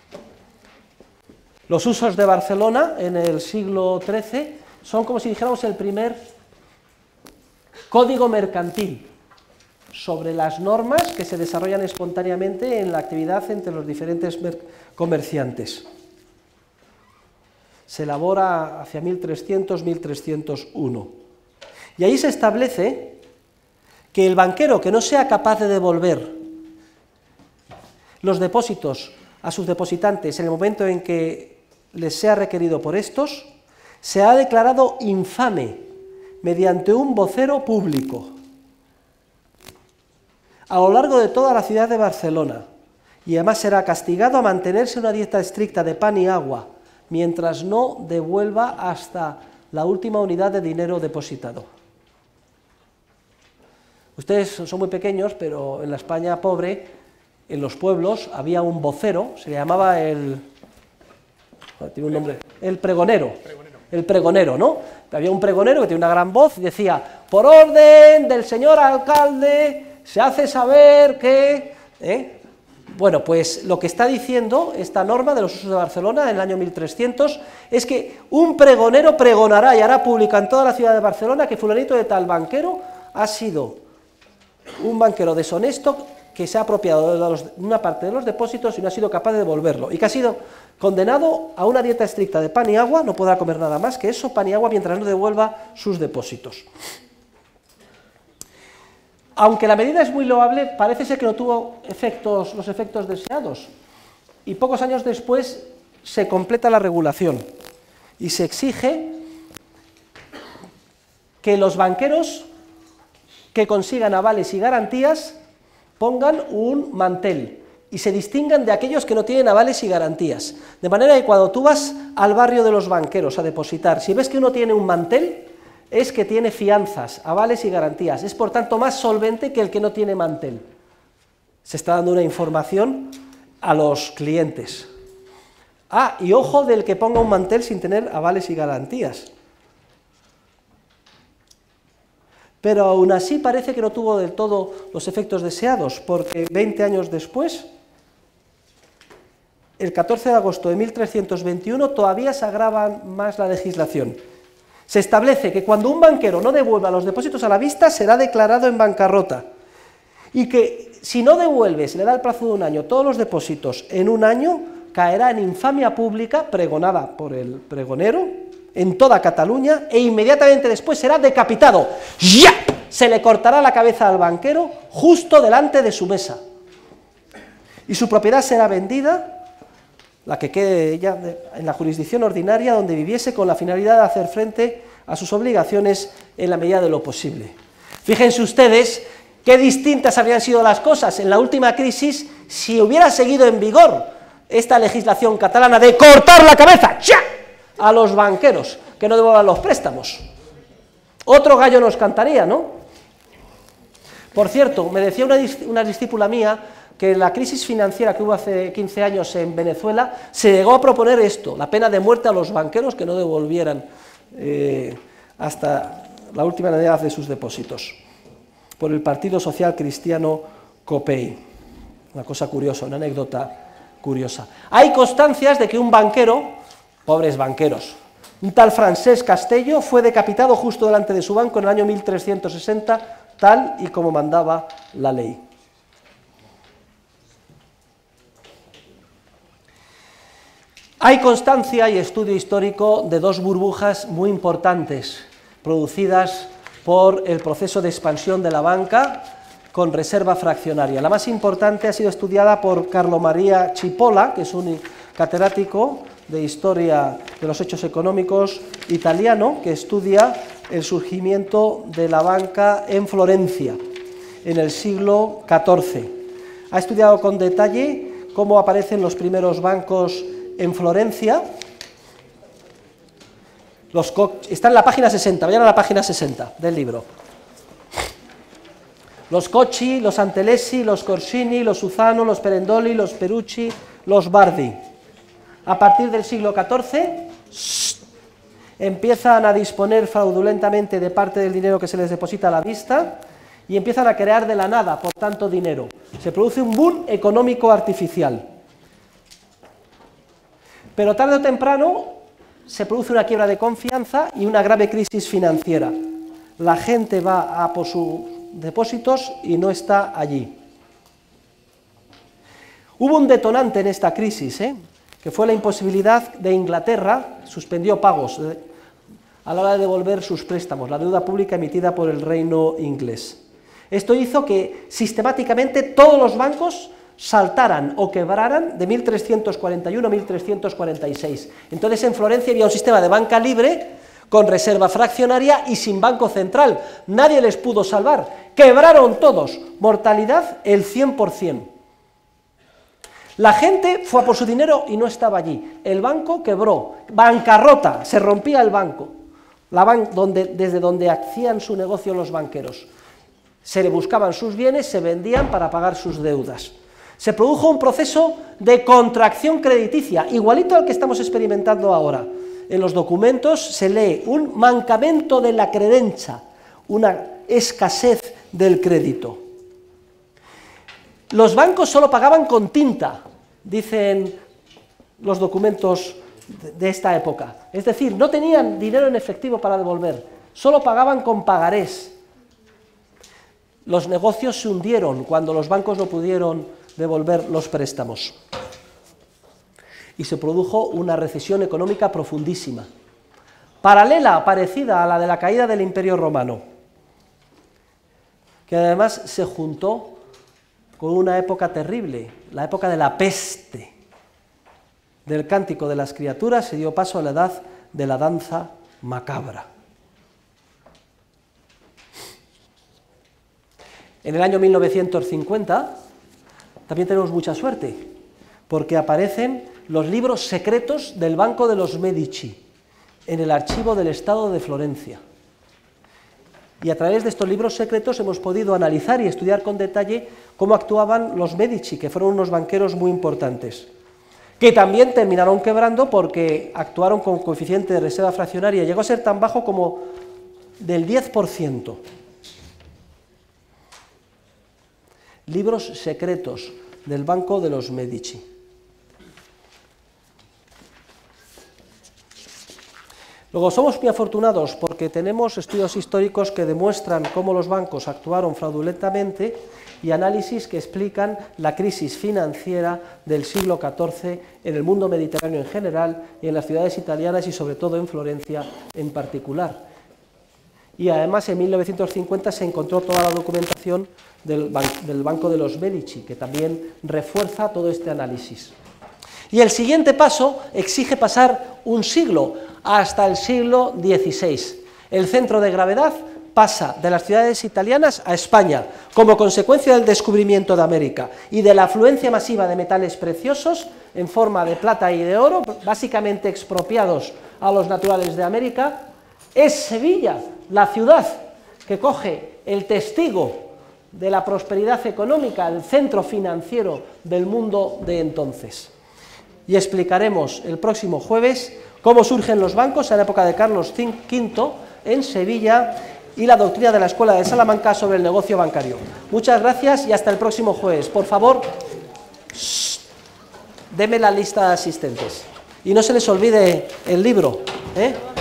Los usos de Barcelona en el siglo XIII son, como si dijéramos, el primer código mercantil sobre las normas que se desarrollan espontáneamente en la actividad entre los diferentes comerciantes. Se elabora hacia 1300-1301. Y ahí se establece que el banquero que no sea capaz de devolver los depósitos a sus depositantes en el momento en que les sea requerido por estos, se ha declarado infame mediante un vocero público a lo largo de toda la ciudad de Barcelona, y además será castigado a mantenerse una dieta estricta de pan y agua, mientras no devuelva hasta la última unidad de dinero depositado. Ustedes son muy pequeños, pero en la España pobre, en los pueblos, había un vocero, se le llamaba tiene un nombre, el pregonero. el pregonero, ¿no? Había un pregonero que tenía una gran voz y decía, por orden del señor alcalde, se hace saber que... Bueno, pues lo que está diciendo esta norma de los usos de Barcelona en el año 1300 es que un pregonero pregonará y hará pública en toda la ciudad de Barcelona que fulanito de tal banquero ha sido un banquero deshonesto que se ha apropiado de una parte de los depósitos y no ha sido capaz de devolverlo, y que ha sido condenado a una dieta estricta de pan y agua, no podrá comer nada más que eso, pan y agua, mientras no devuelva sus depósitos. Aunque la medida es muy loable, parece ser que no tuvo los efectos deseados, y pocos años después se completa la regulación, y se exige que los banqueros que consigan avales y garantías pongan un mantel y se distingan de aquellos que no tienen avales y garantías. De manera que cuando tú vas al barrio de los banqueros a depositar, si ves que uno tiene un mantel, es que tiene fianzas, avales y garantías. Es por tanto más solvente que el que no tiene mantel. Se está dando una información a los clientes. Ah, y ojo del que ponga un mantel sin tener avales y garantías. Pero aún así parece que no tuvo del todo los efectos deseados, porque 20 años después, el 14 de agosto de 1321, todavía se agrava más la legislación. Se establece que cuando un banquero no devuelva los depósitos a la vista, será declarado en bancarrota, y que si no devuelve, se le da el plazo de un año, todos los depósitos en un año, caerá en infamia pública, pregonada por el pregonero, en toda Cataluña, e inmediatamente después será decapitado. ¡Ya! Se le cortará la cabeza al banquero justo delante de su mesa. Y su propiedad será vendida, la que quede ya en la jurisdicción ordinaria, donde viviese con la finalidad de hacer frente a sus obligaciones en la medida de lo posible. Fíjense ustedes qué distintas habrían sido las cosas en la última crisis si hubiera seguido en vigor esta legislación catalana de cortar la cabeza, ¡ya!, a los banqueros que no devuelvan los préstamos. Otro gallo nos cantaría, ¿no? Por cierto, me decía una discípula mía que en la crisis financiera que hubo hace 15 años en Venezuela se llegó a proponer esto, la pena de muerte a los banqueros que no devolvieran hasta la última edad de sus depósitos, por el Partido Social Cristiano COPEI. Una cosa curiosa, una anécdota curiosa. Hay constancias de que un banquero, pobres banqueros, un tal Francesc Castelló fue decapitado justo delante de su banco en el año 1360, tal y como mandaba la ley. Hay constancia y estudio histórico de dos burbujas muy importantes, producidas por el proceso de expansión de la banca con reserva fraccionaria. La más importante ha sido estudiada por Carlo Maria Cipolla, que es un catedrático de Historia de los Hechos Económicos italiano, que estudia el surgimiento de la banca en Florencia, en el siglo XIV. Ha estudiado con detalle cómo aparecen los primeros bancos en Florencia. Está en la página 60, vayan a la página 60 del libro. Los Cocci, los Antelesi, los Corsini, los Suzano, los Perendoli, los Perucci, los Bardi. A partir del siglo XIV empiezan a disponer fraudulentamente de parte del dinero que se les deposita a la vista y empiezan a crear de la nada, por tanto, dinero. Se produce un boom económico artificial. Pero tarde o temprano se produce una quiebra de confianza y una grave crisis financiera. La gente va a por sus depósitos y no está allí. Hubo un detonante en esta crisis, que fue la imposibilidad de Inglaterra, suspendió pagos a la hora de devolver sus préstamos, la deuda pública emitida por el reino inglés. Esto hizo que sistemáticamente todos los bancos saltaran o quebraran de 1341 a 1346. Entonces en Florencia había un sistema de banca libre con reserva fraccionaria y sin banco central. Nadie les pudo salvar. Quebraron todos. Mortalidad el 100%. La gente fue a por su dinero y no estaba allí. El banco quebró. Bancarrota. Se rompía el banco. Desde donde hacían su negocio los banqueros. Se le buscaban sus bienes, se vendían para pagar sus deudas. Se produjo un proceso de contracción crediticia, igualito al que estamos experimentando ahora. en los documentos se lee un mancamento de la credenza, una escasez del crédito. Los bancos solo pagaban con tinta, dicen los documentos de esta época. Es decir, no tenían dinero en efectivo para devolver, solo pagaban con pagarés. Los negocios se hundieron cuando los bancos no pudieron devolver los préstamos. Y se produjo una recesión económica profundísima, paralela, parecida a la de la caída del Imperio Romano, que además se juntó con una época terrible, la época de la peste. Del cántico de las criaturas se dio paso a la edad de la danza macabra. En el año 1950 también tenemos mucha suerte, porque aparecen los libros secretos del Banco de los Medici en el archivo del Estado de Florencia. Y a través de estos libros secretos hemos podido analizar y estudiar con detalle cómo actuaban los Medici, que fueron unos banqueros muy importantes, que también terminaron quebrando porque actuaron con coeficiente de reserva fraccionaria, llegó a ser tan bajo como del 10%. Libros secretos del Banco de los Medici. Luego, somos muy afortunados porque tenemos estudios históricos que demuestran cómo los bancos actuaron fraudulentamente y análisis que explican la crisis financiera del siglo XIV en el mundo mediterráneo en general y en las ciudades italianas y sobre todo en Florencia en particular. Y además en 1950 se encontró toda la documentación del Banco de los Medici, que también refuerza todo este análisis. Y el siguiente paso exige pasar un siglo, hasta el siglo XVI. El centro de gravedad pasa de las ciudades italianas a España, como consecuencia del descubrimiento de América y de la afluencia masiva de metales preciosos en forma de plata y de oro, básicamente expropiados a los naturales de América. Es Sevilla, la ciudad que coge el testigo de la prosperidad económica, el centro financiero del mundo de entonces. Y explicaremos el próximo jueves cómo surgen los bancos en la época de Carlos V en Sevilla y la doctrina de la Escuela de Salamanca sobre el negocio bancario. Muchas gracias y hasta el próximo jueves. Por favor, deme la lista de asistentes. Y no se les olvide el libro, ¿eh?